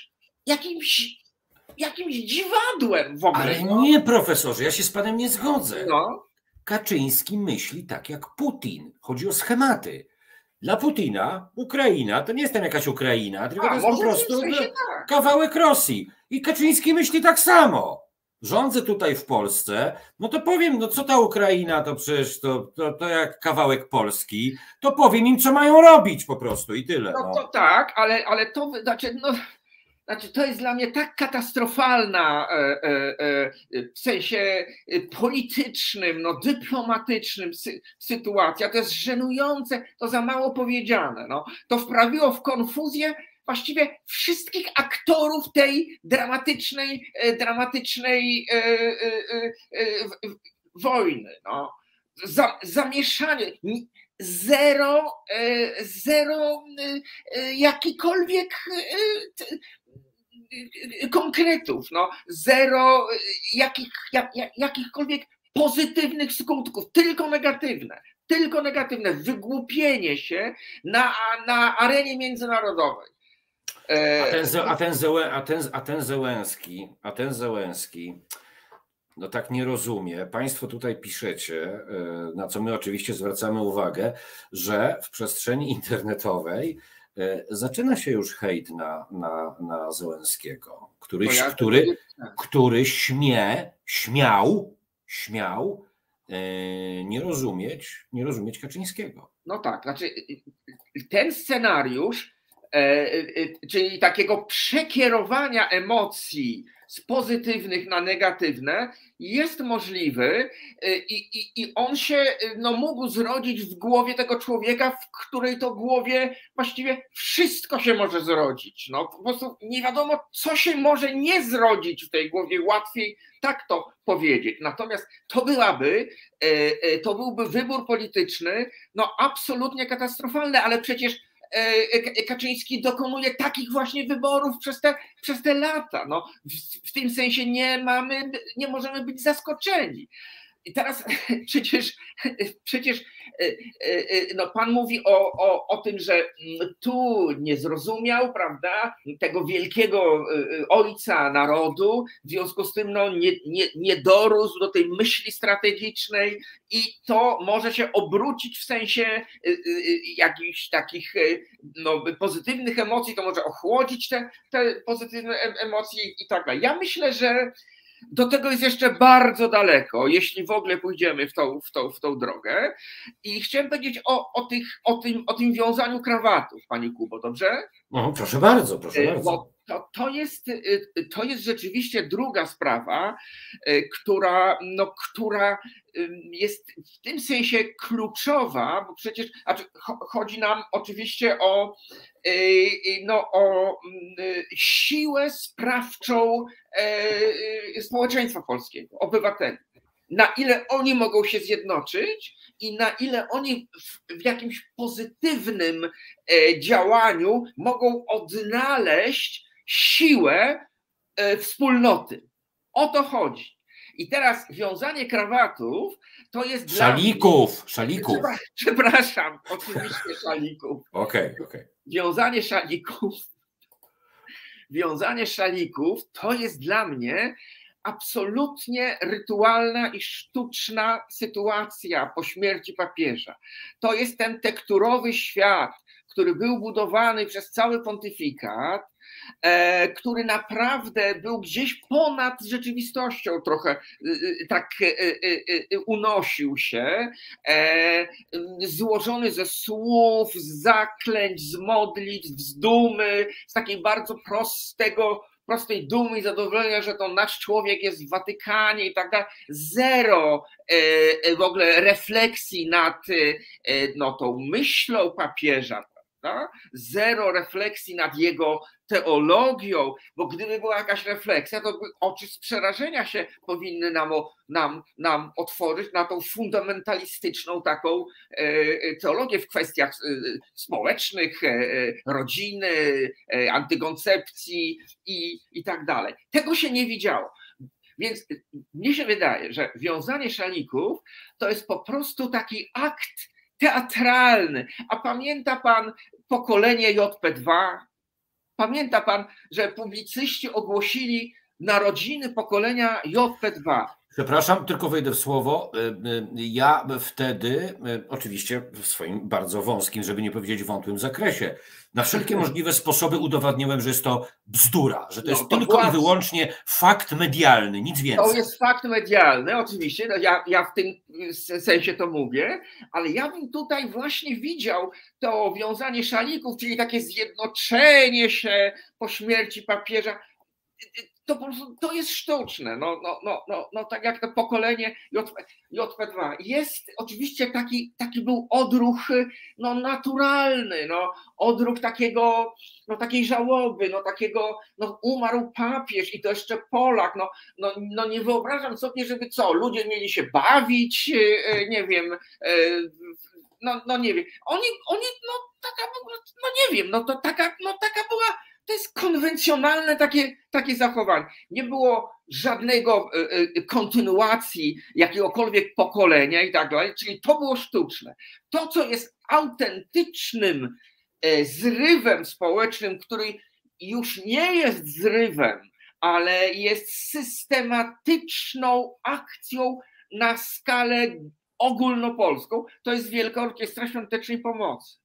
jakimś dziwadłem w ogóle. Ale nie, profesorze, ja się z panem nie zgodzę. No. Kaczyński myśli tak jak Putin. Chodzi o schematy. Dla Putina Ukraina to nie jest tam jakaś Ukraina, tylko to jest po prostu kawałek Rosji. I Kaczyński myśli tak samo. Rządzę tutaj w Polsce, no to powiem, no co ta Ukraina, to przecież to jak kawałek Polski, to powiem im, co mają robić po prostu i tyle. No to tak, ale to znaczy, no Znaczy, to jest dla mnie tak katastrofalna w sensie politycznym, no, dyplomatycznym sytuacja. To jest żenujące, to za mało powiedziane. No. To wprawiło w konfuzję właściwie wszystkich aktorów tej dramatycznej wojny. No. Zamieszanie. Zero jakikolwiek konkretów, no, zero jakichkolwiek pozytywnych skutków, tylko negatywne, wygłupienie się na arenie międzynarodowej. A ten Zełenski, no tak nie rozumie. Państwo tutaj piszecie, na co my oczywiście zwracamy uwagę, że w przestrzeni internetowej zaczyna się już hejt na Zełenskiego, który śmiał nie rozumieć Kaczyńskiego. No tak, znaczy ten scenariusz, czyli takiego przekierowania emocji z pozytywnych na negatywne, jest możliwy i on się mógł zrodzić w głowie tego człowieka, w której to głowie właściwie wszystko się może zrodzić. No, po prostu nie wiadomo, co się może nie zrodzić w tej głowie, łatwiej tak to powiedzieć. Natomiast to byłby wybór polityczny absolutnie katastrofalny, ale przecież Kaczyński dokonuje takich właśnie wyborów przez te lata. No, w tym sensie nie możemy być zaskoczeni. I teraz przecież pan mówi o tym, że tu nie zrozumiał, prawda, tego wielkiego ojca narodu, w związku z tym nie dorósł do tej myśli strategicznej i to może się obrócić w sensie jakichś takich pozytywnych emocji, to może ochłodzić te pozytywne emocje i tak dalej. Ja myślę, że do tego jest jeszcze bardzo daleko, jeśli w ogóle pójdziemy w tą drogę. I chciałem powiedzieć o tym wiązaniu krawatów, pani Kubo, dobrze? No, proszę bardzo. Bo to jest rzeczywiście druga sprawa, która jest w tym sensie kluczowa, bo przecież chodzi nam oczywiście o siłę sprawczą społeczeństwa polskiego, obywateli. Na ile oni mogą się zjednoczyć i na ile oni w jakimś pozytywnym działaniu mogą odnaleźć siłę wspólnoty. O to chodzi. I teraz wiązanie krawatów to jest szalików. Przepraszam, oczywiście szalików. Okej. Wiązanie szalików to jest dla mnie absolutnie rytualna i sztuczna sytuacja po śmierci papieża. To jest ten tekturowy świat, który był budowany przez cały pontyfikat, który naprawdę był gdzieś ponad rzeczywistością, trochę tak unosił się, złożony ze słów, z zaklęć, z modlitw, z dumy, z takiej bardzo prostej dumy i zadowolenia, że to nasz człowiek jest w Watykanie i tak dalej. Zero w ogóle refleksji nad tą myślą papieża, prawda? Zero refleksji nad jego teologią, bo gdyby była jakaś refleksja, to oczy z przerażenia się powinny nam otworzyć na tą fundamentalistyczną taką teologię w kwestiach społecznych, rodziny, antykoncepcji i tak dalej. Tego się nie widziało. Więc mnie się wydaje, że wiązanie szalików to jest po prostu taki akt teatralny. A pamięta pan pokolenie JP2? Pamięta pan, że publicyści ogłosili narodziny pokolenia JP2. Przepraszam, tylko wejdę w słowo. Ja wtedy, oczywiście w swoim bardzo wąskim, żeby nie powiedzieć wątłym zakresie, na wszelkie możliwe sposoby udowadniałem, że jest to bzdura, że to jest tylko i wyłącznie fakt medialny, nic więcej. To jest fakt medialny, oczywiście, ja w tym sensie to mówię, ale ja bym tutaj właśnie widział to wiązanie szalików, czyli takie zjednoczenie się po śmierci papieża. To po prostu to jest sztuczne, tak jak to pokolenie JP2. Jest oczywiście taki był odruch naturalny, odruch takiej żałoby, umarł papież i to jeszcze Polak, nie wyobrażam sobie, żeby ludzie mieli się bawić, nie wiem, nie wiem, oni taka, nie wiem, taka była. To jest konwencjonalne takie zachowanie. Nie było żadnego kontynuacji jakiegokolwiek pokolenia i tak dalej, czyli to było sztuczne. To, co jest autentycznym zrywem społecznym, który już nie jest zrywem, ale jest systematyczną akcją na skalę ogólnopolską, to jest Wielka Orkiestra Świątecznej Pomocy.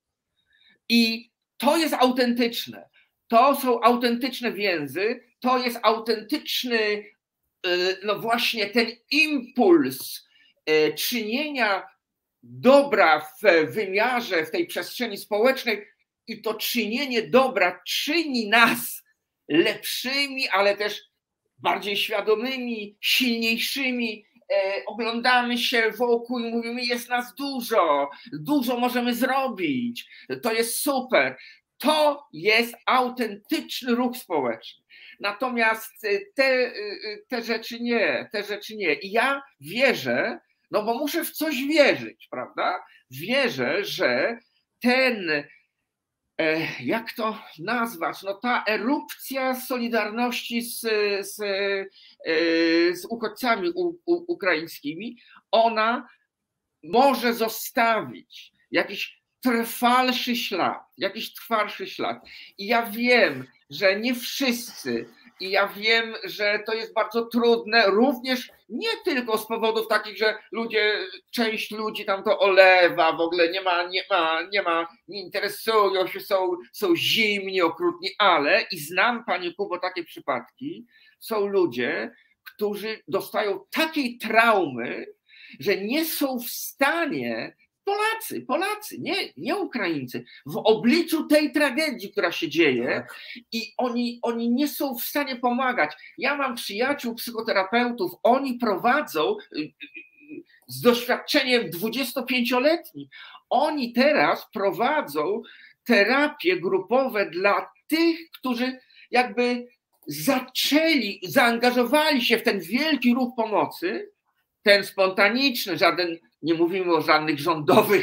I to jest autentyczne. To są autentyczne więzy, to jest autentyczny, właśnie ten impuls czynienia dobra w wymiarze, w tej przestrzeni społecznej i to czynienie dobra czyni nas lepszymi, ale też bardziej świadomymi, silniejszymi. Oglądamy się wokół i mówimy, jest nas dużo możemy zrobić, to jest super. To jest autentyczny ruch społeczny. Natomiast te rzeczy nie. I ja wierzę, bo muszę w coś wierzyć, prawda? Wierzę, że jak to nazwać, ta erupcja solidarności z uchodźcami ukraińskimi, ona może zostawić jakiś trwalszy ślad. I ja wiem, że nie wszyscy, i ja wiem, że to jest bardzo trudne, również nie tylko z powodów takich, że część ludzi tam to olewa, w ogóle nie interesują się, są zimni, okrutni, ale i znam, Panie Kubo, takie przypadki, są ludzie, którzy dostają takiej traumy, że nie są w stanie, Polacy, nie Ukraińcy, w obliczu tej tragedii, która się dzieje, i oni nie są w stanie pomagać. Ja mam przyjaciół psychoterapeutów, oni prowadzą z doświadczeniem 25-letnim, oni teraz prowadzą terapie grupowe dla tych, którzy jakby zaangażowali się w ten wielki ruch pomocy, ten spontaniczny, nie mówimy o żadnych rządowych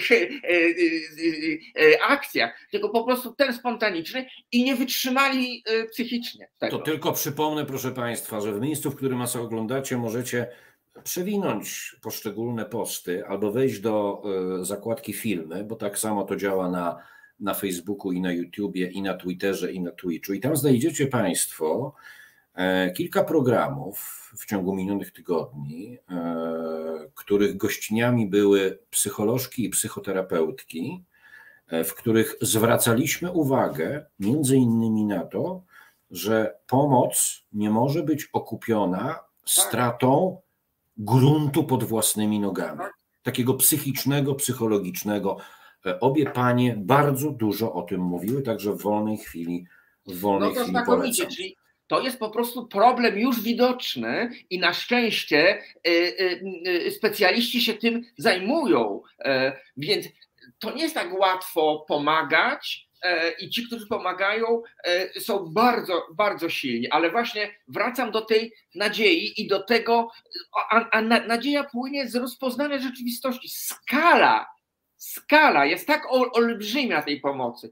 akcjach, tylko po prostu ten spontaniczny i nie wytrzymali psychicznie tego. To tylko przypomnę, proszę Państwa, że w miejscu, w którym nas oglądacie, możecie przewinąć poszczególne posty albo wejść do zakładki filmy, bo tak samo to działa na Facebooku i na YouTubie, i na Twitterze, i na Twitchu. I tam znajdziecie Państwo kilka programów w ciągu minionych tygodni, których gościniami były psycholożki i psychoterapeutki, w których zwracaliśmy uwagę między innymi na to, że pomoc nie może być okupiona stratą gruntu pod własnymi nogami. Takiego psychicznego, psychologicznego. Obie panie bardzo dużo o tym mówiły, także w wolnej chwili polecam. To jest po prostu problem już widoczny i na szczęście specjaliści się tym zajmują, więc to nie jest tak łatwo pomagać i ci, którzy pomagają, są bardzo, bardzo silni, ale właśnie wracam do tej nadziei i do tego, a nadzieja płynie z rozpoznania rzeczywistości. Skala jest tak olbrzymia tej pomocy,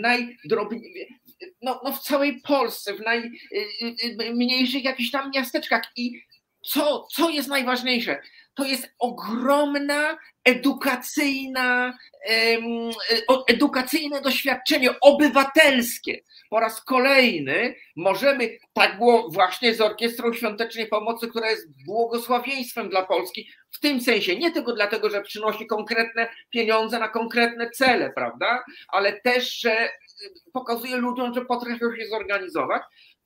w całej Polsce, w najmniejszych jakichś tam miasteczkach. I co jest najważniejsze? to jest ogromna edukacyjne doświadczenie obywatelskie. Po raz kolejny możemy, tak było właśnie z Orkiestrą Świątecznej Pomocy, która jest błogosławieństwem dla Polski, w tym sensie, nie tylko dlatego, że przynosi konkretne pieniądze na konkretne cele, prawda, ale też, że pokazuje ludziom, że potrafią się zorganizować,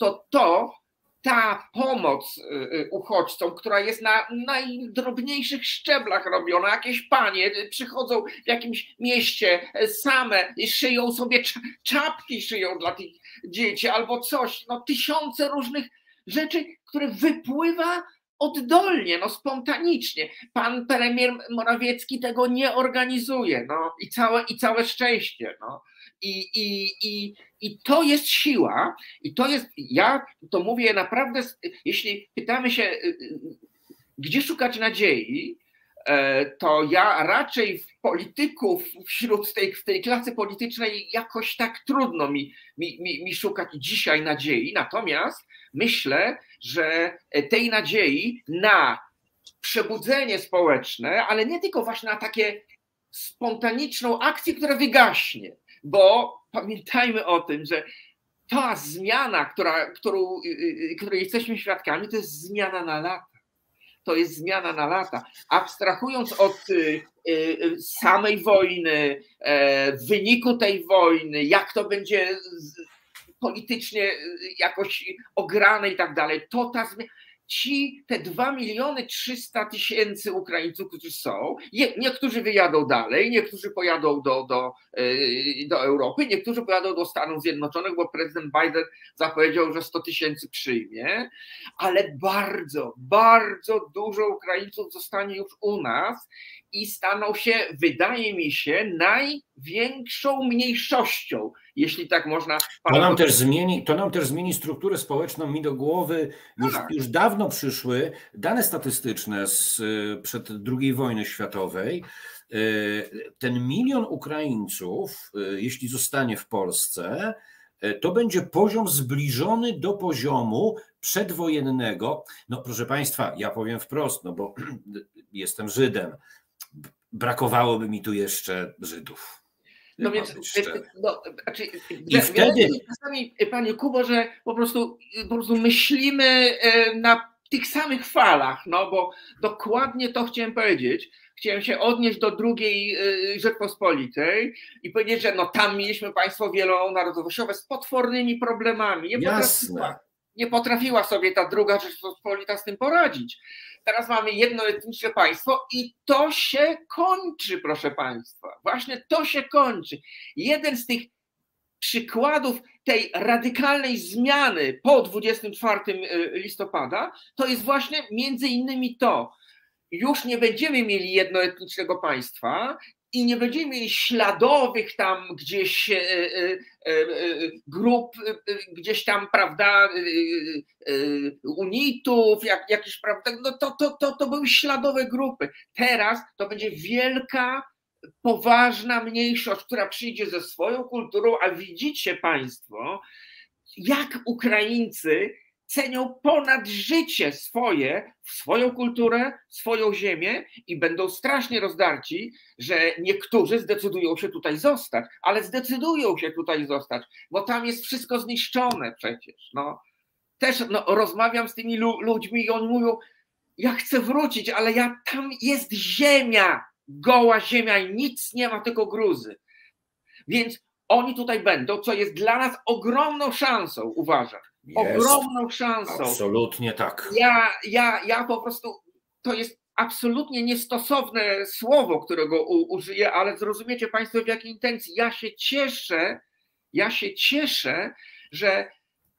ta pomoc uchodźcom, która jest na najdrobniejszych szczeblach robiona, jakieś panie przychodzą w jakimś mieście same, szyją sobie czapki, szyją dla tych dzieci albo coś, no tysiące różnych rzeczy, które wypływa oddolnie, no spontanicznie. Pan premier Morawiecki tego nie organizuje, no i całe szczęście, no. I to jest siła, i to jest, ja to mówię naprawdę, jeśli pytamy się, gdzie szukać nadziei, to ja raczej w polityków w tej klasy politycznej jakoś tak trudno mi szukać dzisiaj nadziei, natomiast myślę, że tej nadziei na przebudzenie społeczne, ale nie tylko właśnie na takie spontaniczną akcję, która wygaśnie, bo pamiętajmy o tym, że ta zmiana, której jesteśmy świadkami, to jest zmiana na lata. To jest zmiana na lata. Abstrahując od samej wojny, wyniku tej wojny, jak to będzie politycznie jakoś ograne i tak dalej, to ta zmiana. Te 2 300 000 Ukraińców, którzy są, niektórzy wyjadą dalej, niektórzy pojadą do Europy, niektórzy pojadą do Stanów Zjednoczonych, bo prezydent Biden zapowiedział, że 100 000 przyjmie, ale bardzo, bardzo dużo Ukraińców zostanie już u nas i staną się, wydaje mi się, największą mniejszością, jeśli tak można. To nam też zmieni strukturę społeczną. Mi do głowy już dawno przyszły dane statystyczne sprzed II wojny światowej. Ten 1 milion Ukraińców, jeśli zostanie w Polsce, to będzie poziom zbliżony do poziomu przedwojennego. No proszę Państwa, ja powiem wprost, no bo jestem Żydem, brakowałoby mi tu jeszcze Żydów. No więc i wtedy czasami, Panie Kubo, że po prostu myślimy na tych samych falach, no bo dokładnie to chciałem powiedzieć. Chciałem się odnieść do II Rzeczpospolitej i powiedzieć, że no tam mieliśmy państwo wielonarodowościowe z potwornymi problemami. Nie potrafiła sobie ta II Rzeczpospolita z tym poradzić. Teraz mamy jednoetniczne państwo i to się kończy, proszę Państwa. Właśnie to się kończy. Jeden z tych przykładów tej radykalnej zmiany po 24 listopada to jest właśnie między innymi to. Już nie będziemy mieli jednoetnicznego państwa i nie będziemy mieli śladowych tam gdzieś grup, gdzieś tam, prawda, unitów, jakieś, prawda, no to były śladowe grupy. Teraz to będzie wielka, poważna mniejszość, która przyjdzie ze swoją kulturą, a widzicie Państwo, jak Ukraińcy cenią ponad życie swoją kulturę, swoją ziemię i będą strasznie rozdarci, że niektórzy zdecydują się tutaj zostać, ale zdecydują się tutaj zostać, bo tam jest wszystko zniszczone przecież. No. Też rozmawiam z tymi ludźmi i oni mówią, ja chcę wrócić, ale tam jest ziemia, goła ziemia i nic nie ma, tylko gruzy. Więc oni tutaj będą, co jest dla nas ogromną szansą, uważam. Ogromną szansą. Absolutnie tak. Ja po prostu, to jest absolutnie niestosowne słowo, którego użyję, ale zrozumiecie Państwo, w jakiej intencji. Ja się cieszę, że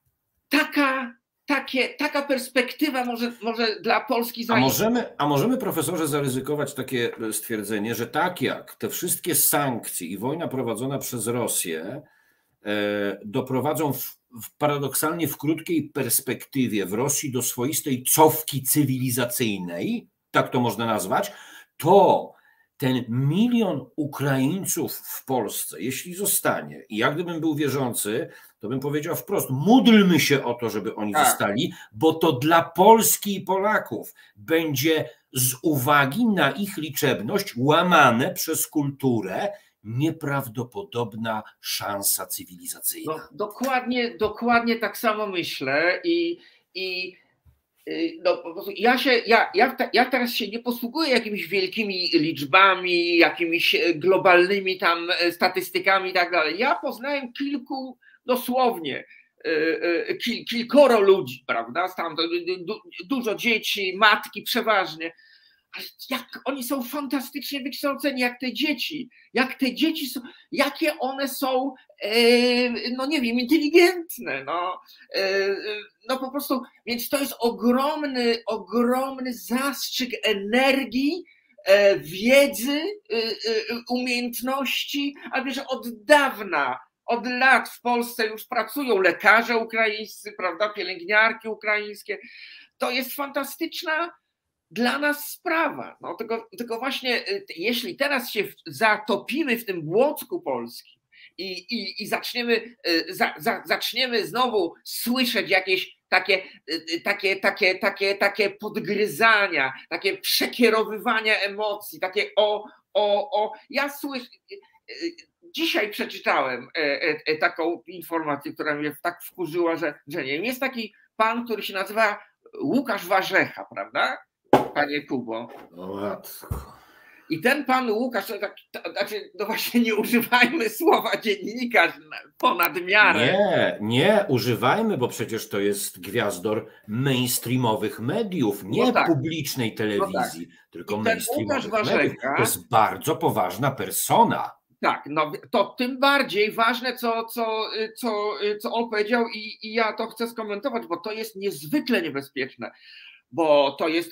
taka perspektywa może dla Polski zaistnieć. A możemy, profesorze, zaryzykować takie stwierdzenie, że tak jak te wszystkie sankcje i wojna prowadzona przez Rosję doprowadzą paradoksalnie w krótkiej perspektywie w Rosji do swoistej cofki cywilizacyjnej, tak to można nazwać, to ten 1 milion Ukraińców w Polsce, jeśli zostanie, i jak gdybym był wierzący, to bym powiedział wprost, módlmy się o to, żeby oni zostali, bo to dla Polski i Polaków będzie z uwagi na ich liczebność łamane przez kulturę nieprawdopodobna szansa cywilizacyjna. No, dokładnie tak samo myślę no, po prostu ja teraz się nie posługuję jakimiś wielkimi liczbami, jakimiś globalnymi tam statystykami i tak dalej. Ja poznałem dosłownie kilkoro ludzi, prawda? Stamtąd dużo dzieci, matki przeważnie. Ale jak oni są fantastycznie wykształceni, jak te dzieci są, jakie one są, no nie wiem, inteligentne, no po prostu, więc to jest ogromny zastrzyk energii, wiedzy, umiejętności, a wiesz, od lat w Polsce już pracują lekarze ukraińscy, prawda, pielęgniarki ukraińskie. To jest fantastyczna dla nas sprawa. No, tylko właśnie, jeśli teraz się zatopimy w tym błocku polskim i zaczniemy znowu słyszeć jakieś takie podgryzania, takie przekierowywania emocji, takie ja słyszę. Dzisiaj przeczytałem taką informację, która mnie tak wkurzyła, że nie wiem, jest taki pan, który się nazywa Łukasz Warzecha, prawda? Panie Kubo. No matko. I ten pan Łukasz, znaczy, no właśnie nie używajmy słowa dziennikarz ponad miarę. Nie używajmy, bo przecież to jest gwiazdor mainstreamowych mediów, nie publicznej telewizji, tylko mainstreamowych mediów. To jest bardzo poważna persona. Tak, no to tym bardziej ważne, co on powiedział i ja to chcę skomentować, bo to jest niezwykle niebezpieczne. Bo to jest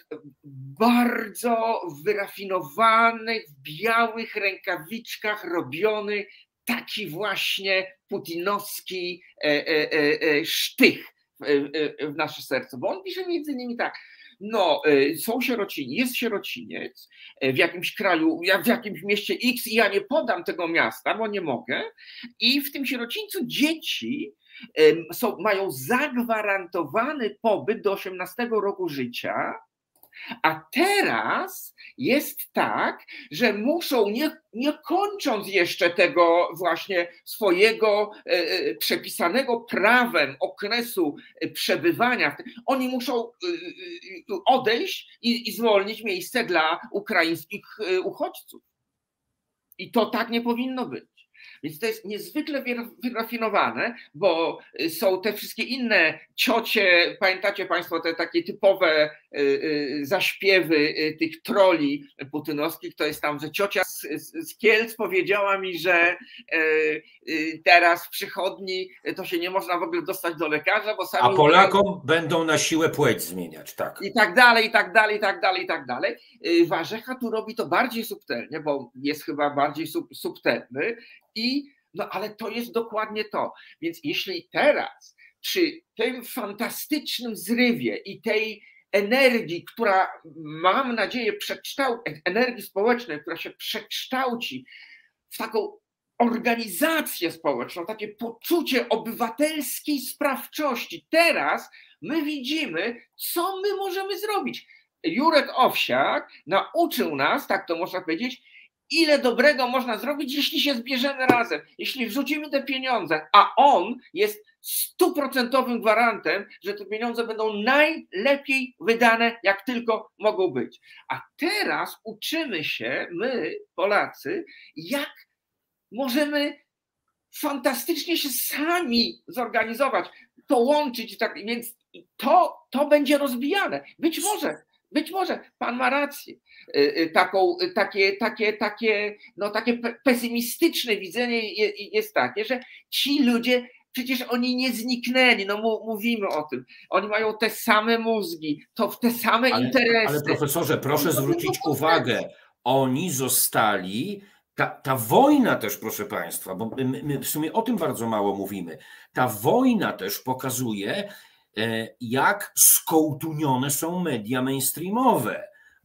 bardzo wyrafinowany, w białych rękawiczkach robiony taki właśnie putinowski sztych w nasze serce. Bo on pisze między innymi tak, no są sierocini, jest sierociniec w jakimś kraju, w jakimś mieście X i ja nie podam tego miasta, bo nie mogę, i w tym sierocińcu dzieci mają zagwarantowany pobyt do 18 roku życia, a teraz jest tak, że muszą, nie kończąc jeszcze tego właśnie swojego przepisanego prawem okresu przebywania, oni muszą odejść i zwolnić miejsce dla ukraińskich uchodźców. I to tak nie powinno być. Więc to jest niezwykle wyrafinowane, bo są te wszystkie inne ciocie, pamiętacie Państwo te takie typowe zaśpiewy tych troli putynowskich, to jest tam, że ciocia z Kielc powiedziała mi, że teraz w przychodni to się nie można w ogóle dostać do lekarza, bo sami... A Polakom będą na siłę płeć zmieniać, tak. I tak dalej, i tak dalej, i tak dalej, i tak dalej. Warzecha tu robi to bardziej subtelnie, bo jest chyba bardziej subtelny, no ale to jest dokładnie to. Więc jeśli teraz przy tym fantastycznym zrywie i tej energii, która mam nadzieję energii społecznej, która się przekształci w taką organizację społeczną, takie poczucie obywatelskiej sprawczości, teraz my widzimy, co my możemy zrobić. Jurek Owsiak nauczył nas, tak to można powiedzieć, ile dobrego można zrobić, jeśli się zbierzemy razem, jeśli wrzucimy te pieniądze, a on jest 100% gwarantem, że te pieniądze będą najlepiej wydane, jak tylko mogą być. A teraz uczymy się, my, Polacy, jak możemy fantastycznie się sami zorganizować, to łączyć, tak, więc to będzie rozbijane. Być może pan ma rację. Takie pesymistyczne widzenie jest takie, że ci ludzie, przecież oni nie zniknęli, no mówimy o tym. Oni mają te same mózgi, te same interesy. Ale profesorze, proszę zwrócić uwagę, oni zostali, ta wojna też, proszę państwa, bo my w sumie o tym bardzo mało mówimy, ta wojna też pokazuje, jak skołtunione są media mainstreamowe,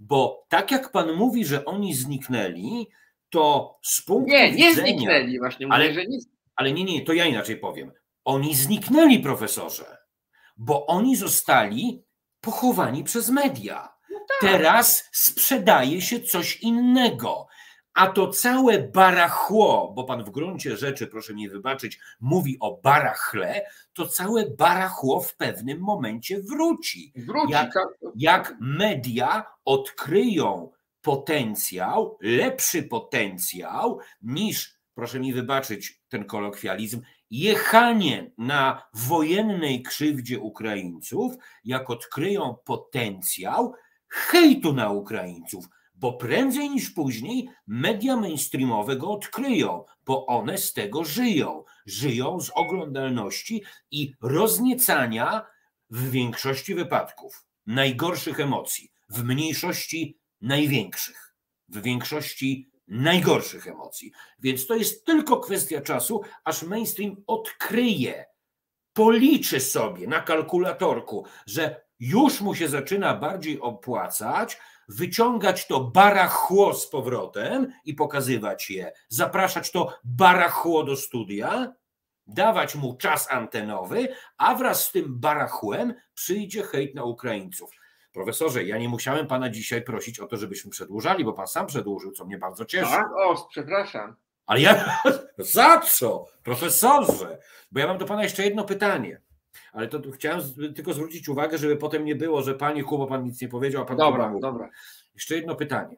Bo tak jak pan mówi, że oni zniknęli, to z punktu nie widzenia... zniknęli, właśnie mówię, że nie. Ale nie, to ja inaczej powiem. Oni zniknęli, profesorze, bo oni zostali pochowani przez media. No tak. Teraz sprzedaje się coś innego. A to całe barachło, bo pan w gruncie rzeczy, proszę mi wybaczyć, mówi o barachle, to całe barachło w pewnym momencie wróci. Jak media odkryją potencjał, lepszy potencjał niż, proszę mi wybaczyć ten kolokwializm, jechanie na wojennej krzywdzie Ukraińców, jak odkryją potencjał hejtu na Ukraińców, bo prędzej niż później media mainstreamowe go odkryją, bo one z tego żyją. Żyją z oglądalności i rozniecania w większości wypadków najgorszych emocji, w mniejszości największych, w większości najgorszych emocji. Więc to jest tylko kwestia czasu, aż mainstream odkryje, policzy sobie na kalkulatorku, że już mu się zaczyna bardziej opłacać wyciągać to barachło z powrotem i pokazywać je, zapraszać to barachło do studia, dawać mu czas antenowy, a wraz z tym barachłem przyjdzie hejt na Ukraińców. Profesorze, ja nie musiałem pana dzisiaj prosić o to, żebyśmy przedłużali, bo pan sam przedłużył, co mnie bardzo cieszy. Tak? Przepraszam. Ale ja... Za co? Profesorze, bo ja mam do pana jeszcze jedno pytanie. Ale to chciałem tylko zwrócić uwagę, żeby potem nie było, że panie Kubo, pan nic nie powiedział, a pan Kuba mówił. Dobra. Jeszcze jedno pytanie.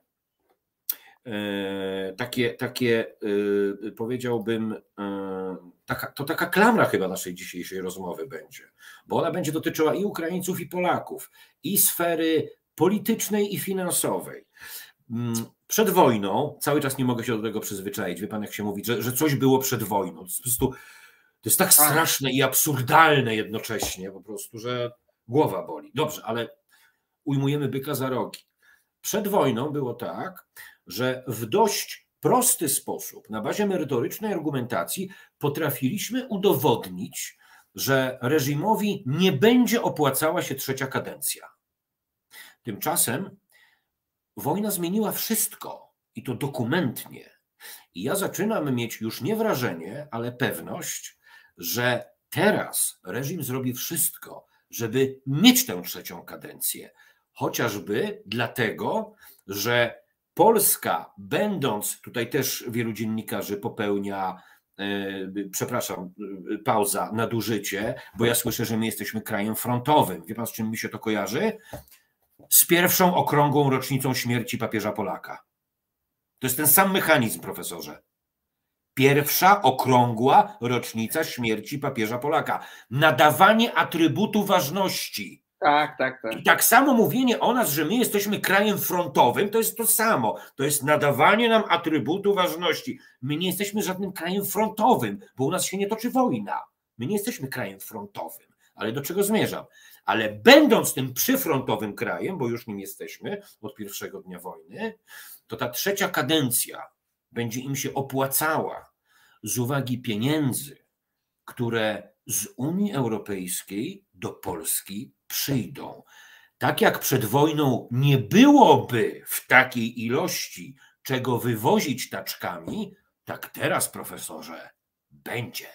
Powiedziałbym, to taka klamra chyba naszej dzisiejszej rozmowy będzie, bo ona będzie dotyczyła i Ukraińców, i Polaków, i sfery politycznej i finansowej. Przed wojną, cały czas nie mogę się do tego przyzwyczaić, wie pan jak się mówi, że coś było przed wojną. To po prostu to jest tak straszne i absurdalne jednocześnie po prostu, że głowa boli. Dobrze, ale ujmujemy byka za rogi. Przed wojną było tak, że w dość prosty sposób, na bazie merytorycznej argumentacji potrafiliśmy udowodnić, że reżimowi nie będzie opłacała się trzecia kadencja. Tymczasem wojna zmieniła wszystko i to dokumentnie. I ja zaczynam mieć już nie wrażenie, ale pewność, że teraz reżim zrobi wszystko, żeby mieć tę trzecią kadencję. Chociażby dlatego, że Polska, będąc, tutaj też wielu dziennikarzy popełnia, przepraszam, pauza, nadużycie, bo ja słyszę, że my jesteśmy krajem frontowym. Wie pan, z czym mi się to kojarzy? Z pierwszą okrągłą rocznicą śmierci papieża Polaka. To jest ten sam mechanizm, profesorze. Pierwsza okrągła rocznica śmierci papieża Polaka. Nadawanie atrybutu ważności. Tak. I tak samo mówienie o nas, że my jesteśmy krajem frontowym, to jest to samo. To jest nadawanie nam atrybutu ważności. My nie jesteśmy żadnym krajem frontowym, bo u nas się nie toczy wojna. My nie jesteśmy krajem frontowym. Ale do czego zmierzam? Ale będąc tym przyfrontowym krajem, bo już nim jesteśmy od pierwszego dnia wojny, to ta trzecia kadencja będzie im się opłacała z uwagi pieniędzy, które z Unii Europejskiej do Polski przyjdą. Tak jak przed wojną nie byłoby w takiej ilości czego wywozić taczkami, tak teraz, profesorze, będzie.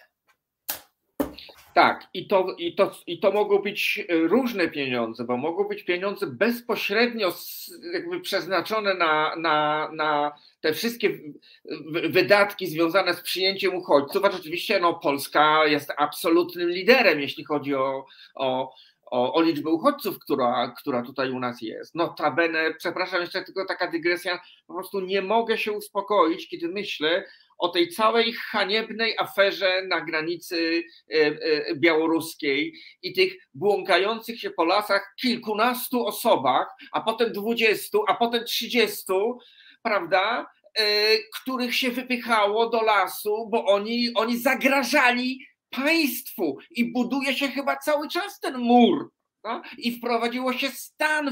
Tak, i to mogą być różne pieniądze, bo mogą być pieniądze bezpośrednio jakby przeznaczone na te wszystkie wydatki związane z przyjęciem uchodźców. A oczywiście Polska jest absolutnym liderem, jeśli chodzi o liczbę uchodźców, która tutaj u nas jest. Notabene, przepraszam, jeszcze tylko taka dygresja, po prostu nie mogę się uspokoić, kiedy myślę o tej całej haniebnej aferze na granicy białoruskiej i tych błąkających się po lasach kilkunastu osobach, a potem 20, a potem 30, prawda, których się wypychało do lasu, bo oni zagrażali państwu i buduje się chyba cały czas ten mur. No? I wprowadziło się stan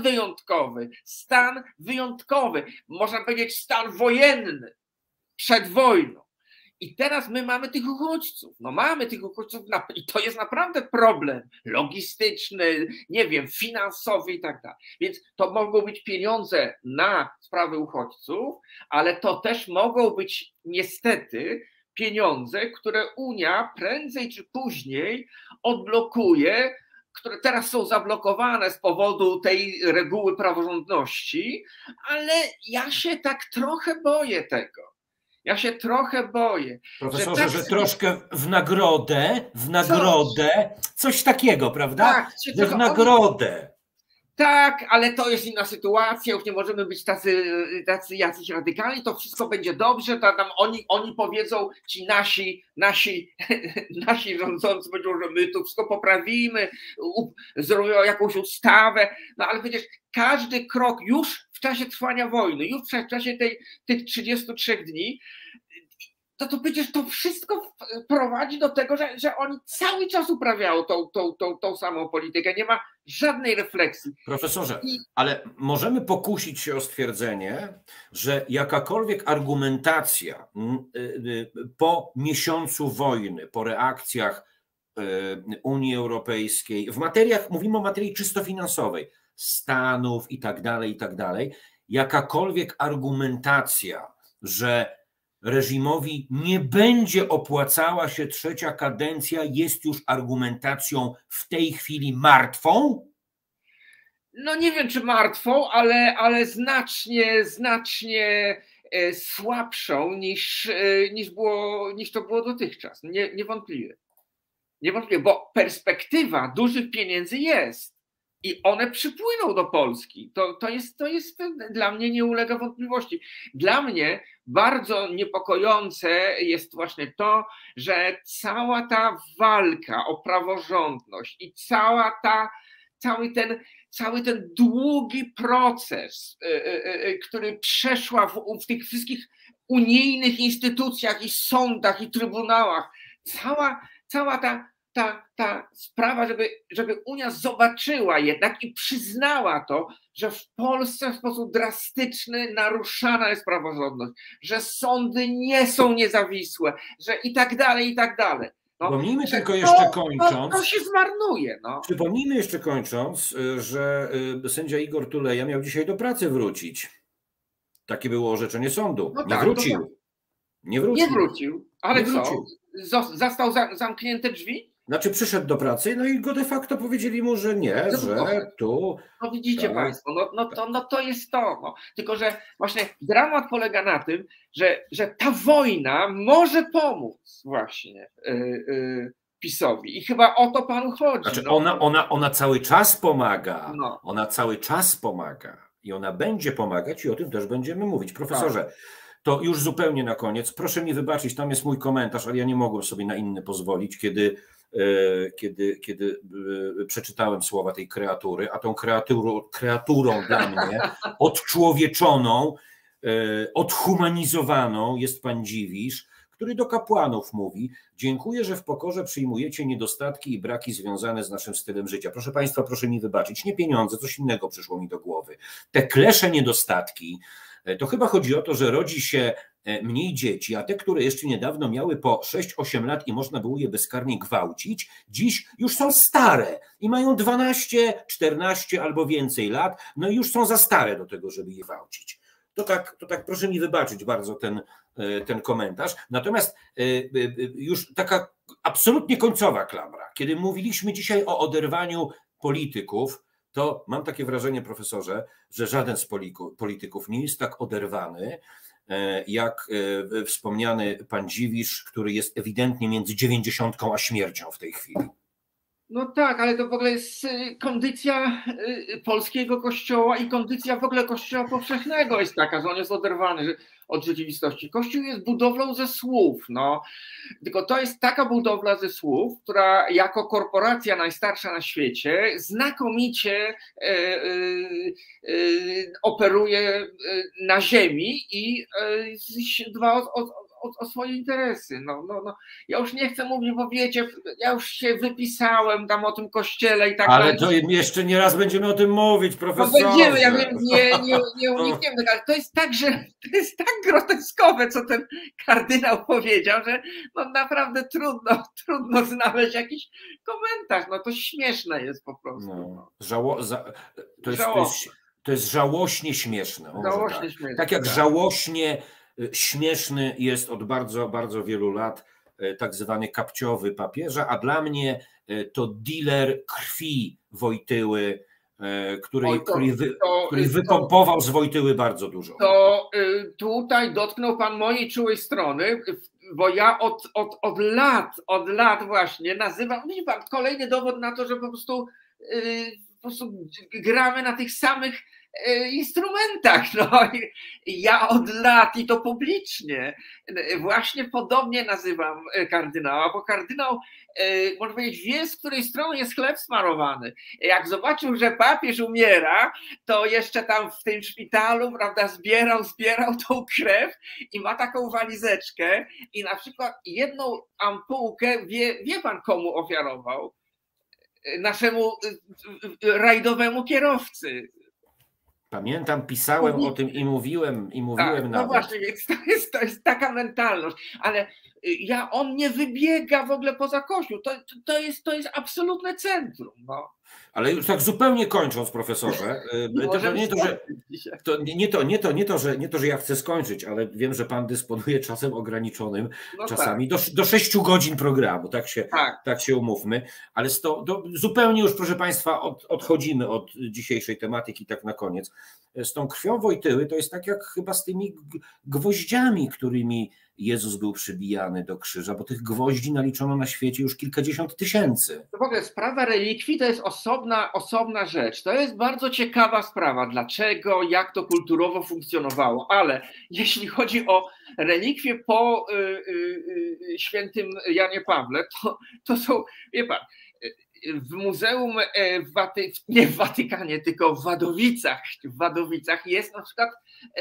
wyjątkowy, można powiedzieć stan wojenny przed wojną. I teraz my mamy tych uchodźców. No mamy tych uchodźców i to jest naprawdę problem logistyczny, nie wiem, finansowy i tak dalej. Więc to mogą być pieniądze na sprawy uchodźców, ale to też mogą być niestety pieniądze, które Unia prędzej czy później odblokuje, które teraz są zablokowane z powodu tej reguły praworządności, ale ja się tak trochę boję tego. Ja się trochę boję. Profesorze, że troszkę w nagrodę, coś takiego, prawda? Tak, że w nagrodę. Tak, ale to jest inna sytuacja, już nie możemy być tacy jacyś radykalni, to wszystko będzie dobrze, to tam oni powiedzą, ci nasi rządzący powiedzą, że my tu wszystko poprawimy, zrobią jakąś ustawę, no ale przecież każdy krok już w czasie trwania wojny, już w czasie tych 33 dni, to przecież to wszystko prowadzi do tego, że oni cały czas uprawiają tą samą politykę. Nie ma żadnej refleksji. Profesorze, ale możemy pokusić się o stwierdzenie, że jakakolwiek argumentacja po miesiącu wojny, po reakcjach Unii Europejskiej, mówimy o materii czysto finansowej, Stanów i tak dalej, jakakolwiek argumentacja, że reżimowi nie będzie opłacała się trzecia kadencja, jest już argumentacją w tej chwili martwą? No nie wiem, czy martwą, ale znacznie słabszą niż to było dotychczas. Niewątpliwie. Niewątpliwie, bo perspektywa dużych pieniędzy jest. I one przypłyną do Polski. To jest dla mnie nie ulega wątpliwości. Dla mnie bardzo niepokojące jest właśnie to, że cała ta walka o praworządność i cały ten długi proces, który przeszła w tych wszystkich unijnych instytucjach i sądach i trybunałach, cała ta sprawa, żeby Unia zobaczyła jednak i przyznała to, że w Polsce w sposób drastyczny naruszana jest praworządność, że sądy nie są niezawisłe, że i tak dalej. No, przypomnijmy tylko jeszcze kończąc. To się zmarnuje. No. Przypomnijmy jeszcze kończąc, że sędzia Igor Tuleja miał dzisiaj do pracy wrócić. Takie było orzeczenie sądu. No nie wrócił. Nie wrócił. Ale co? Zastał zamknięte drzwi? Znaczy przyszedł do pracy, no i go de facto powiedzieli mu, że nie, że tu... No widzicie Państwo, to jest to. No. Tylko, że właśnie dramat polega na tym, że ta wojna może pomóc właśnie PiS-owi i chyba o to Panu chodzi. Znaczy ona cały czas pomaga, ona cały czas pomaga i ona będzie pomagać i o tym też będziemy mówić. Profesorze, to już zupełnie na koniec, proszę mi wybaczyć, tam jest mój komentarz, ale ja nie mogłem sobie na inny pozwolić, kiedy przeczytałem słowa tej kreatury, a tą kreaturą dla mnie odczłowieczoną, odhumanizowaną jest pan Dziwisz, który do kapłanów mówi: dziękuję, że w pokorze przyjmujecie niedostatki i braki związane z naszym stylem życia. Proszę Państwa, proszę mi wybaczyć, nie pieniądze, coś innego przyszło mi do głowy. Te klesze niedostatki, to chyba chodzi o to, że rodzi się mniej dzieci, a te, które jeszcze niedawno miały po 6-8 lat i można było je bezkarnie gwałcić, dziś już są stare i mają 12, 14 albo więcej lat, no i już są za stare do tego, żeby je gwałcić. To tak proszę mi wybaczyć bardzo ten komentarz. Natomiast już taka absolutnie końcowa klamra. Kiedy mówiliśmy dzisiaj o oderwaniu polityków, to mam takie wrażenie, profesorze, że żaden z polityków nie jest tak oderwany, jak wspomniany pan Dziwisz, który jest ewidentnie między 90 a śmiercią w tej chwili. No tak, ale to w ogóle jest kondycja polskiego kościoła i kondycja w ogóle kościoła powszechnego jest taka, że on jest oderwany od rzeczywistości. Kościół jest budowlą ze słów, no. Tylko to jest taka budowla ze słów, która jako korporacja najstarsza na świecie znakomicie operuje na ziemi i dba o swoje interesy. Ja już nie chcę mówić, bo wiecie, ja już się wypisałem tam o tym kościele i tak ale dalej. to jeszcze nie raz będziemy o tym mówić, profesorze. No będziemy, ja wiem, nie unikniemy tego, ale to jest tak, że to jest tak groteskowe, co ten kardynał powiedział, że no naprawdę trudno znaleźć jakiś komentarz. No to śmieszne jest po prostu. No. To jest żałośnie śmieszne. Żałośnie tak. śmieszne. Tak jak żałośnie śmieszny jest od bardzo, bardzo wielu lat tak zwany kapciowy papieża, a dla mnie to dealer krwi Wojtyły, który wypompował z Wojtyły bardzo dużo. To tutaj dotknął pan mojej czułej strony, bo ja od lat właśnie nazywam, widzi pan, kolejny dowód na to, że po prostu gramy na tych samych instrumentach. No. Ja od lat i to publicznie właśnie podobnie nazywam kardynała, bo kardynał, można powiedzieć, wie, z której strony jest chleb smarowany. Jak zobaczył, że papież umiera, to jeszcze tam w tym szpitalu, prawda, zbierał tą krew i ma taką walizeczkę i na przykład jedną ampułkę wie pan komu ofiarował? Naszemu rajdowemu kierowcy. Pamiętam, pisałem o tym i mówiłem tak, nawet. No właśnie, więc to jest taka mentalność, ale on nie wybiega w ogóle poza Kościół, to jest absolutne centrum. No. Ale już tak zupełnie kończąc, profesorze, nie to, że ja chcę skończyć, ale wiem, że pan dysponuje czasem ograniczonym, czasami tak. do 6 godzin programu, tak się umówmy, ale zupełnie już, proszę państwa, odchodzimy od dzisiejszej tematyki, tak na koniec. Z tą krwią Wojtyły to jest tak jak chyba z tymi gwoździami, którymi Jezus był przybijany do krzyża, bo tych gwoździ naliczono na świecie już kilkadziesiąt tysięcy. To w ogóle sprawa relikwii to jest osobna rzecz. To jest bardzo ciekawa sprawa. Dlaczego, jak to kulturowo funkcjonowało. Ale jeśli chodzi o relikwie po świętym Janie Pawle, to są, wie pan, w muzeum, nie w Watykanie, tylko w Wadowicach jest na przykład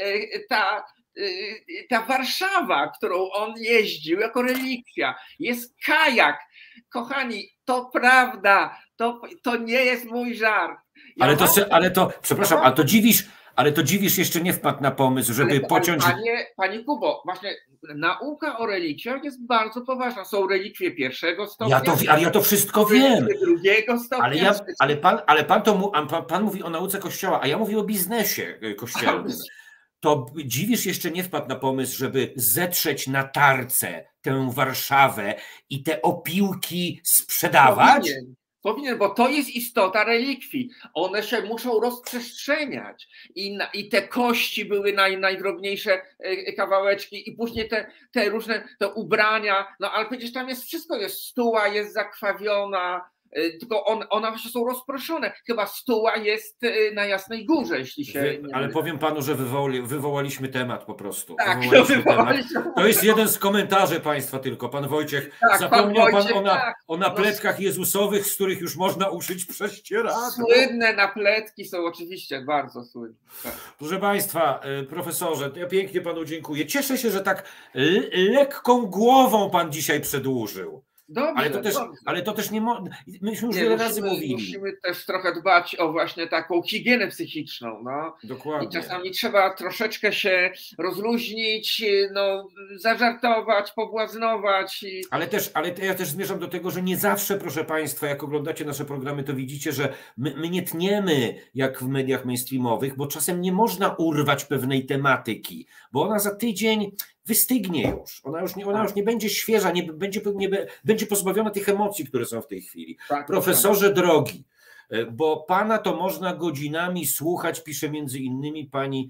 ta Warszawa, którą on jeździł jako relikwia. Jest kajak. Kochani, to prawda, to nie jest mój żart. Przepraszam, ale to dziwisz jeszcze nie wpadł na pomysł, żeby pociąć... Panie Kubo, właśnie nauka o relikwiach jest bardzo poważna. Są relikwie pierwszego stopnia. Ale ja to wszystko wiem. Drugiego stopnia. Ale pan mówi o nauce Kościoła, a ja mówię o biznesie kościelnym. To dziwisz jeszcze nie wpadł na pomysł, żeby zetrzeć na tarce tę Warszawę i te opiłki sprzedawać? Powinien, bo to jest istota relikwii. One się muszą rozprzestrzeniać i te kości były najdrobniejsze kawałeczki i później te różne ubrania, no ale przecież tam jest wszystko, jest stuła, jest zakrwawiona, tylko one właśnie są rozproszone. Chyba stuła jest na Jasnej Górze, jeśli się... Ale powiem panu, że wywołaliśmy temat po prostu. Tak, to jest jeden z komentarzy państwa tylko. Pan Wojciech, zapomniał pan o napletkach jezusowych, z których już można uszyć prześcieradło. Słynne napletki są oczywiście bardzo słynne. Tak. Proszę państwa, profesorze, ja pięknie panu dziękuję. Cieszę się, że tak lekką głową pan dzisiaj przedłużył. Dobrze, ale to też nie myśmy już wiele razy mówili. Musimy też trochę dbać o właśnie taką higienę psychiczną. No. Dokładnie. I czasami trzeba troszeczkę się rozluźnić, zażartować, pobłaznować. Ale ja też zmierzam do tego, że nie zawsze, proszę państwa, jak oglądacie nasze programy, to widzicie, że my nie tniemy jak w mediach mainstreamowych, bo czasem nie można urwać pewnej tematyki, bo ona za tydzień wystygnie już. Ona już nie będzie świeża, będzie pozbawiona tych emocji, które są w tej chwili. Profesorze drogi, bo pana to można godzinami słuchać, pisze między innymi pani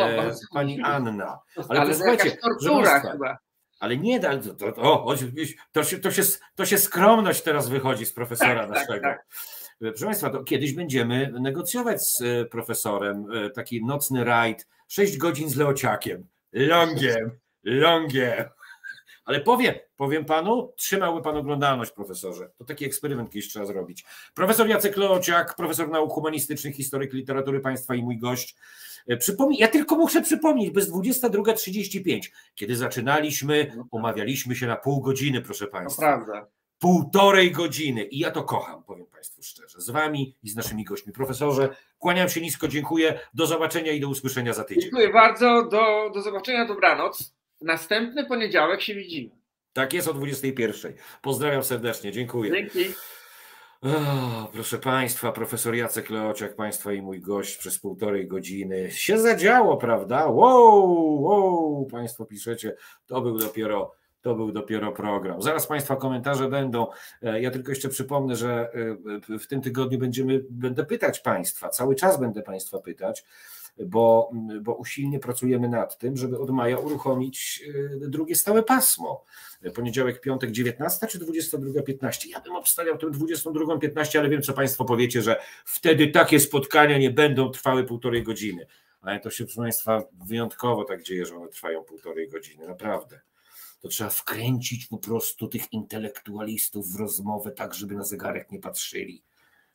Anna. Ale to słuchajcie, chyba. Ale nie da, to się skromność teraz wychodzi z profesora naszego. Tak. Proszę państwa, to kiedyś będziemy negocjować z profesorem taki nocny rajd, 6 godzin z Leociakiem, longiem. Ale powiem panu, trzymałby pan oglądalność, profesorze. To taki eksperyment kiedyś trzeba zrobić. Profesor Jacek Leociak, profesor nauk humanistycznych, historyk literatury państwa i mój gość. Ja tylko muszę przypomnieć, bez 22:35, kiedy zaczynaliśmy, umawialiśmy się na pół godziny, proszę państwa. To prawda. 1,5 godziny i ja to kocham, powiem państwu szczerze, z wami i z naszymi gośćmi. Profesorze, kłaniam się nisko, dziękuję, do zobaczenia i do usłyszenia za tydzień. Dziękuję bardzo, do zobaczenia, dobranoc. W następny poniedziałek się widzimy. Tak jest, o 21:00. Pozdrawiam serdecznie, dziękuję. Dzięki. Proszę państwa, profesor Jacek Leociak, państwa i mój gość przez 1,5 godziny. Się zadziało, prawda? Wow, państwo piszecie, to był dopiero program. Zaraz państwa komentarze będą. Ja tylko jeszcze przypomnę, że w tym tygodniu będę pytać państwa, cały czas będę państwa pytać, bo usilnie pracujemy nad tym, żeby od maja uruchomić drugie stałe pasmo. Poniedziałek, piątek 19 czy 22:15? Ja bym obstawiał tę 22:15, ale wiem, co państwo powiecie, że wtedy takie spotkania nie będą trwały 1,5 godziny. Ale to się, proszę państwa, wyjątkowo tak dzieje, że one trwają 1,5 godziny, naprawdę. To trzeba wkręcić po prostu tych intelektualistów w rozmowę tak, żeby na zegarek nie patrzyli.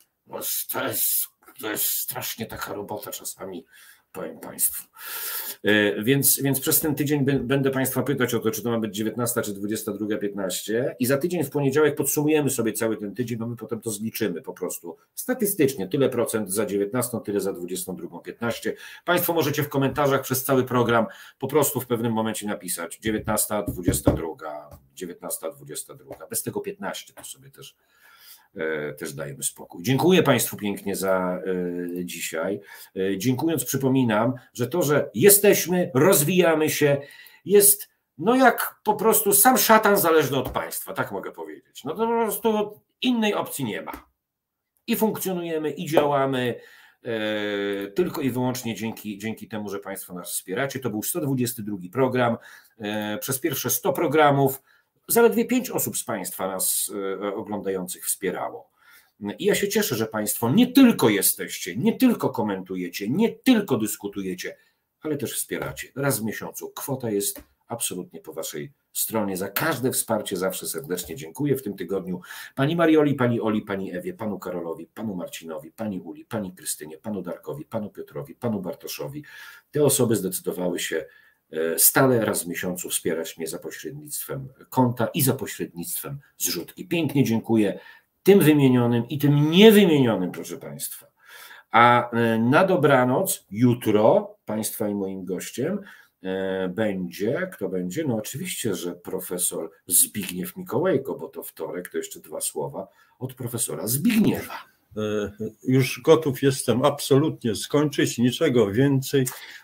To jest strasznie taka robota czasami, powiem państwu. Więc przez ten tydzień będę państwa pytać o to, czy to ma być 19 czy 22:15 i za tydzień w poniedziałek podsumujemy sobie cały ten tydzień, bo my potem to zliczymy po prostu statystycznie, tyle procent za 19, tyle za 22:15. Państwo możecie w komentarzach przez cały program po prostu w pewnym momencie napisać 19, 22, 19, 22, bez tego 15 to sobie też dajemy spokój. Dziękuję państwu pięknie za dzisiaj. Dziękując przypominam, że to, że jesteśmy, rozwijamy się, jest jak po prostu sam szatan zależny od państwa, tak mogę powiedzieć. To po prostu innej opcji nie ma. I funkcjonujemy, i działamy tylko i wyłącznie dzięki temu, że państwo nas wspieracie. To był 122 program. Przez pierwsze 100 programów zaledwie 5 osób z państwa nas oglądających wspierało. I ja się cieszę, że państwo nie tylko jesteście, nie tylko komentujecie, nie tylko dyskutujecie, ale też wspieracie. Raz w miesiącu. Kwota jest absolutnie po waszej stronie. Za każde wsparcie zawsze serdecznie dziękuję. W tym tygodniu pani Marioli, pani Oli, pani Ewie, panu Karolowi, panu Marcinowi, pani Uli, pani Krystynie, panu Darkowi, panu Piotrowi, panu Bartoszowi. Te osoby zdecydowały się stale raz w miesiącu wspierać mnie za pośrednictwem konta i za pośrednictwem zrzutki. Pięknie dziękuję tym wymienionym i tym niewymienionym, proszę państwa. A na dobranoc jutro państwa i moim gościem będzie, kto będzie? Oczywiście, że profesor Zbigniew Mikołajko, bo to wtorek, to jeszcze 2 słowa od profesora Zbigniewa. Już gotów jestem absolutnie skończyć, niczego więcej.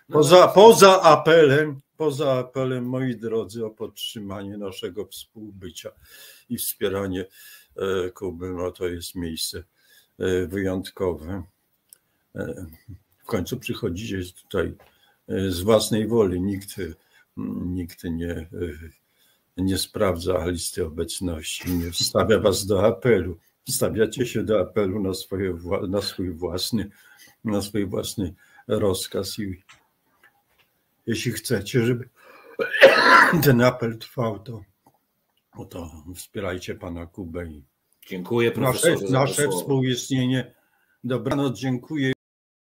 Poza apelem, moi drodzy, o podtrzymanie naszego współbycia i wspieranie Kuby, to jest miejsce wyjątkowe. W końcu przychodzicie tutaj z własnej woli, nikt nie sprawdza listy obecności, nie wstawia was do apelu. Stawiacie się do apelu na swój własny rozkaz i jeśli chcecie, żeby ten apel trwał, to wspierajcie pana Kubę i dziękuję profesorze nasze współistnienie. Dobranoc, dziękuję.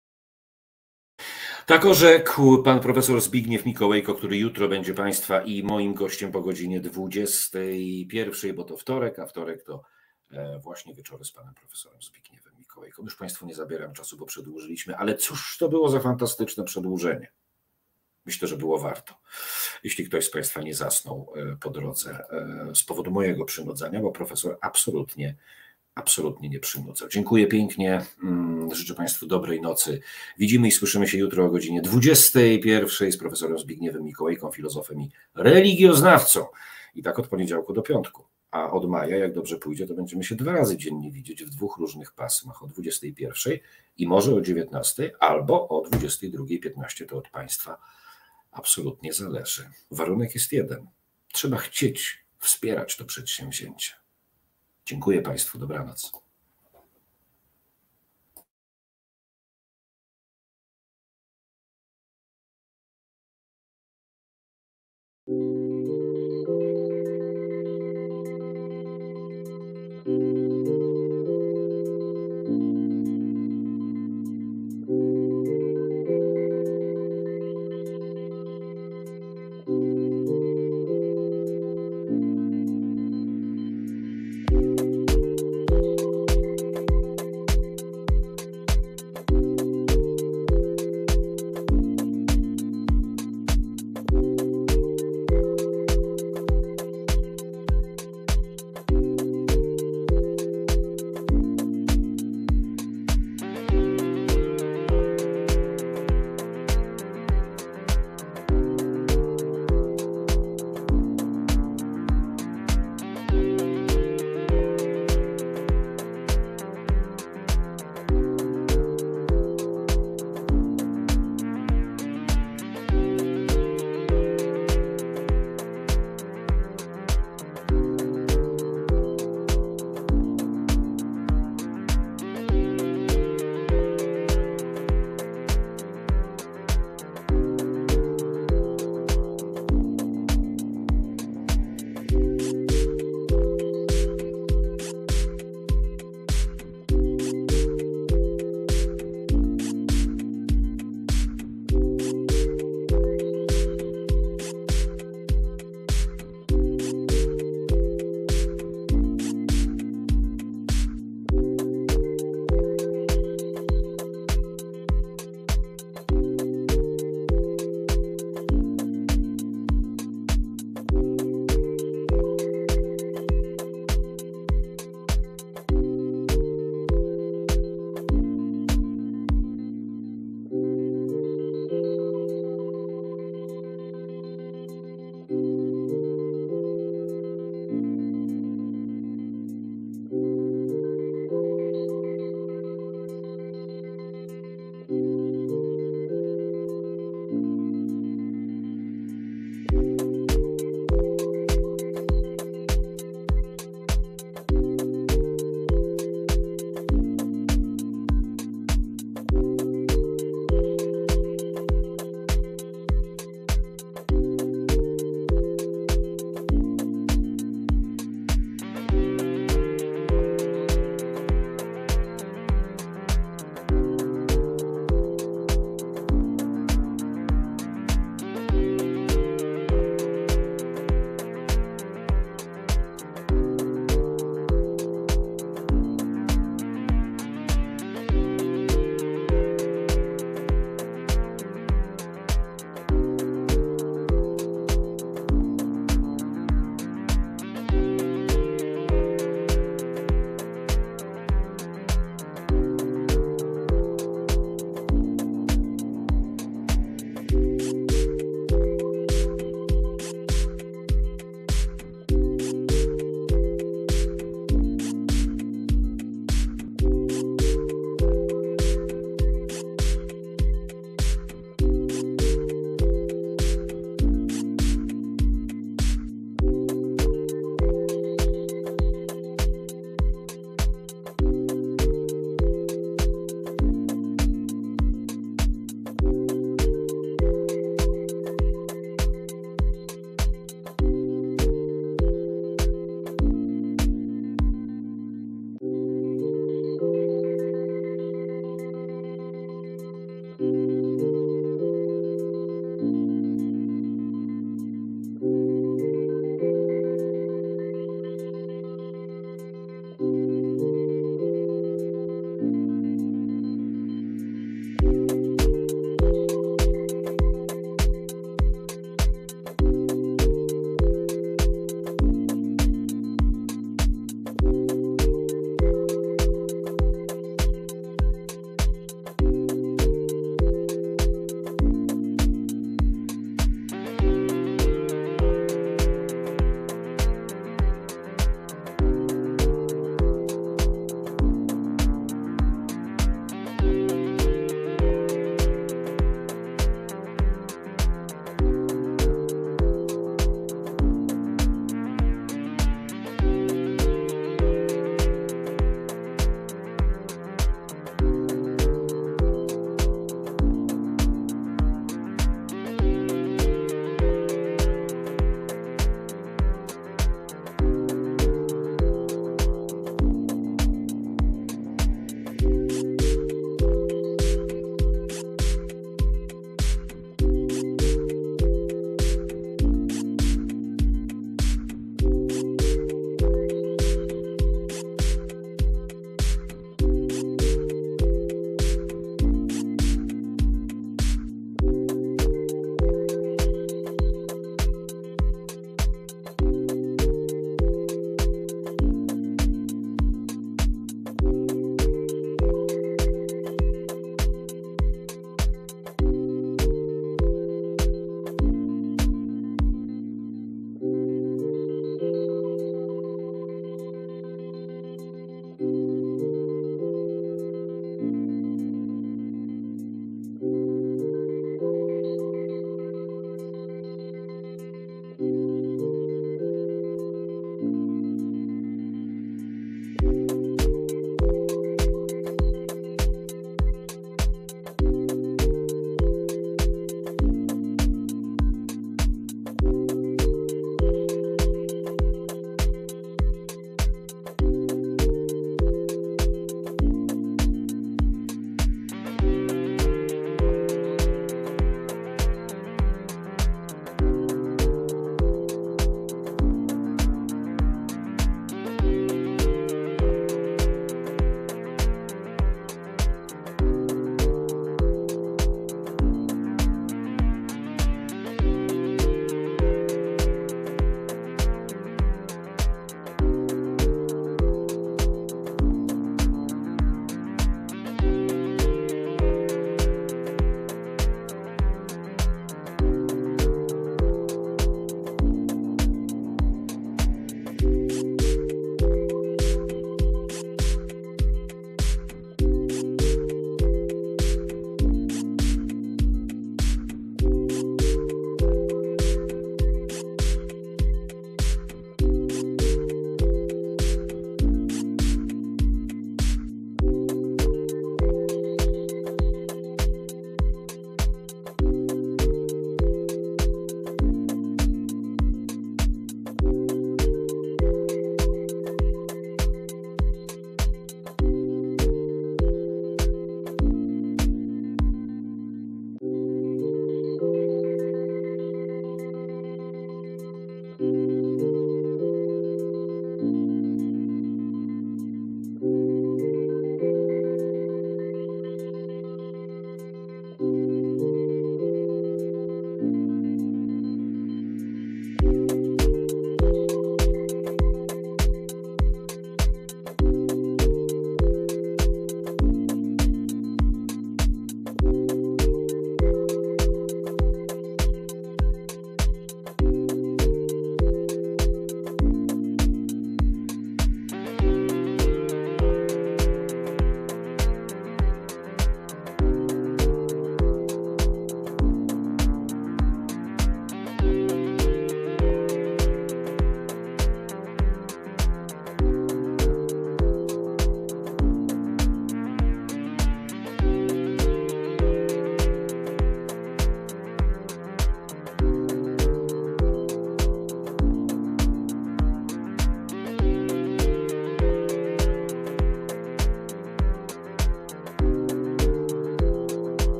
Tak orzekł pan profesor Zbigniew Mikołajko, który jutro będzie państwa i moim gościem po godzinie 21, bo to wtorek, a wtorek to właśnie wieczory z panem profesorem Zbigniewem Mikołajką. Już państwu nie zabieram czasu, bo przedłużyliśmy, ale cóż to było za fantastyczne przedłużenie. Myślę, że było warto. Jeśli ktoś z państwa nie zasnął po drodze z powodu mojego przynudzania, bo profesor absolutnie nie przynudzał. Dziękuję pięknie. Życzę państwu dobrej nocy. Widzimy i słyszymy się jutro o godzinie 21 z profesorem Zbigniewem Mikołajką, filozofem i religioznawcą. I tak od poniedziałku do piątku. A od maja, jak dobrze pójdzie, to będziemy się 2 razy dziennie widzieć w 2 różnych pasmach, o 21 i może o 19 albo o 22:15. To od państwa absolutnie zależy. Warunek jest jeden. Trzeba chcieć wspierać to przedsięwzięcie. Dziękuję państwu. Dobranoc.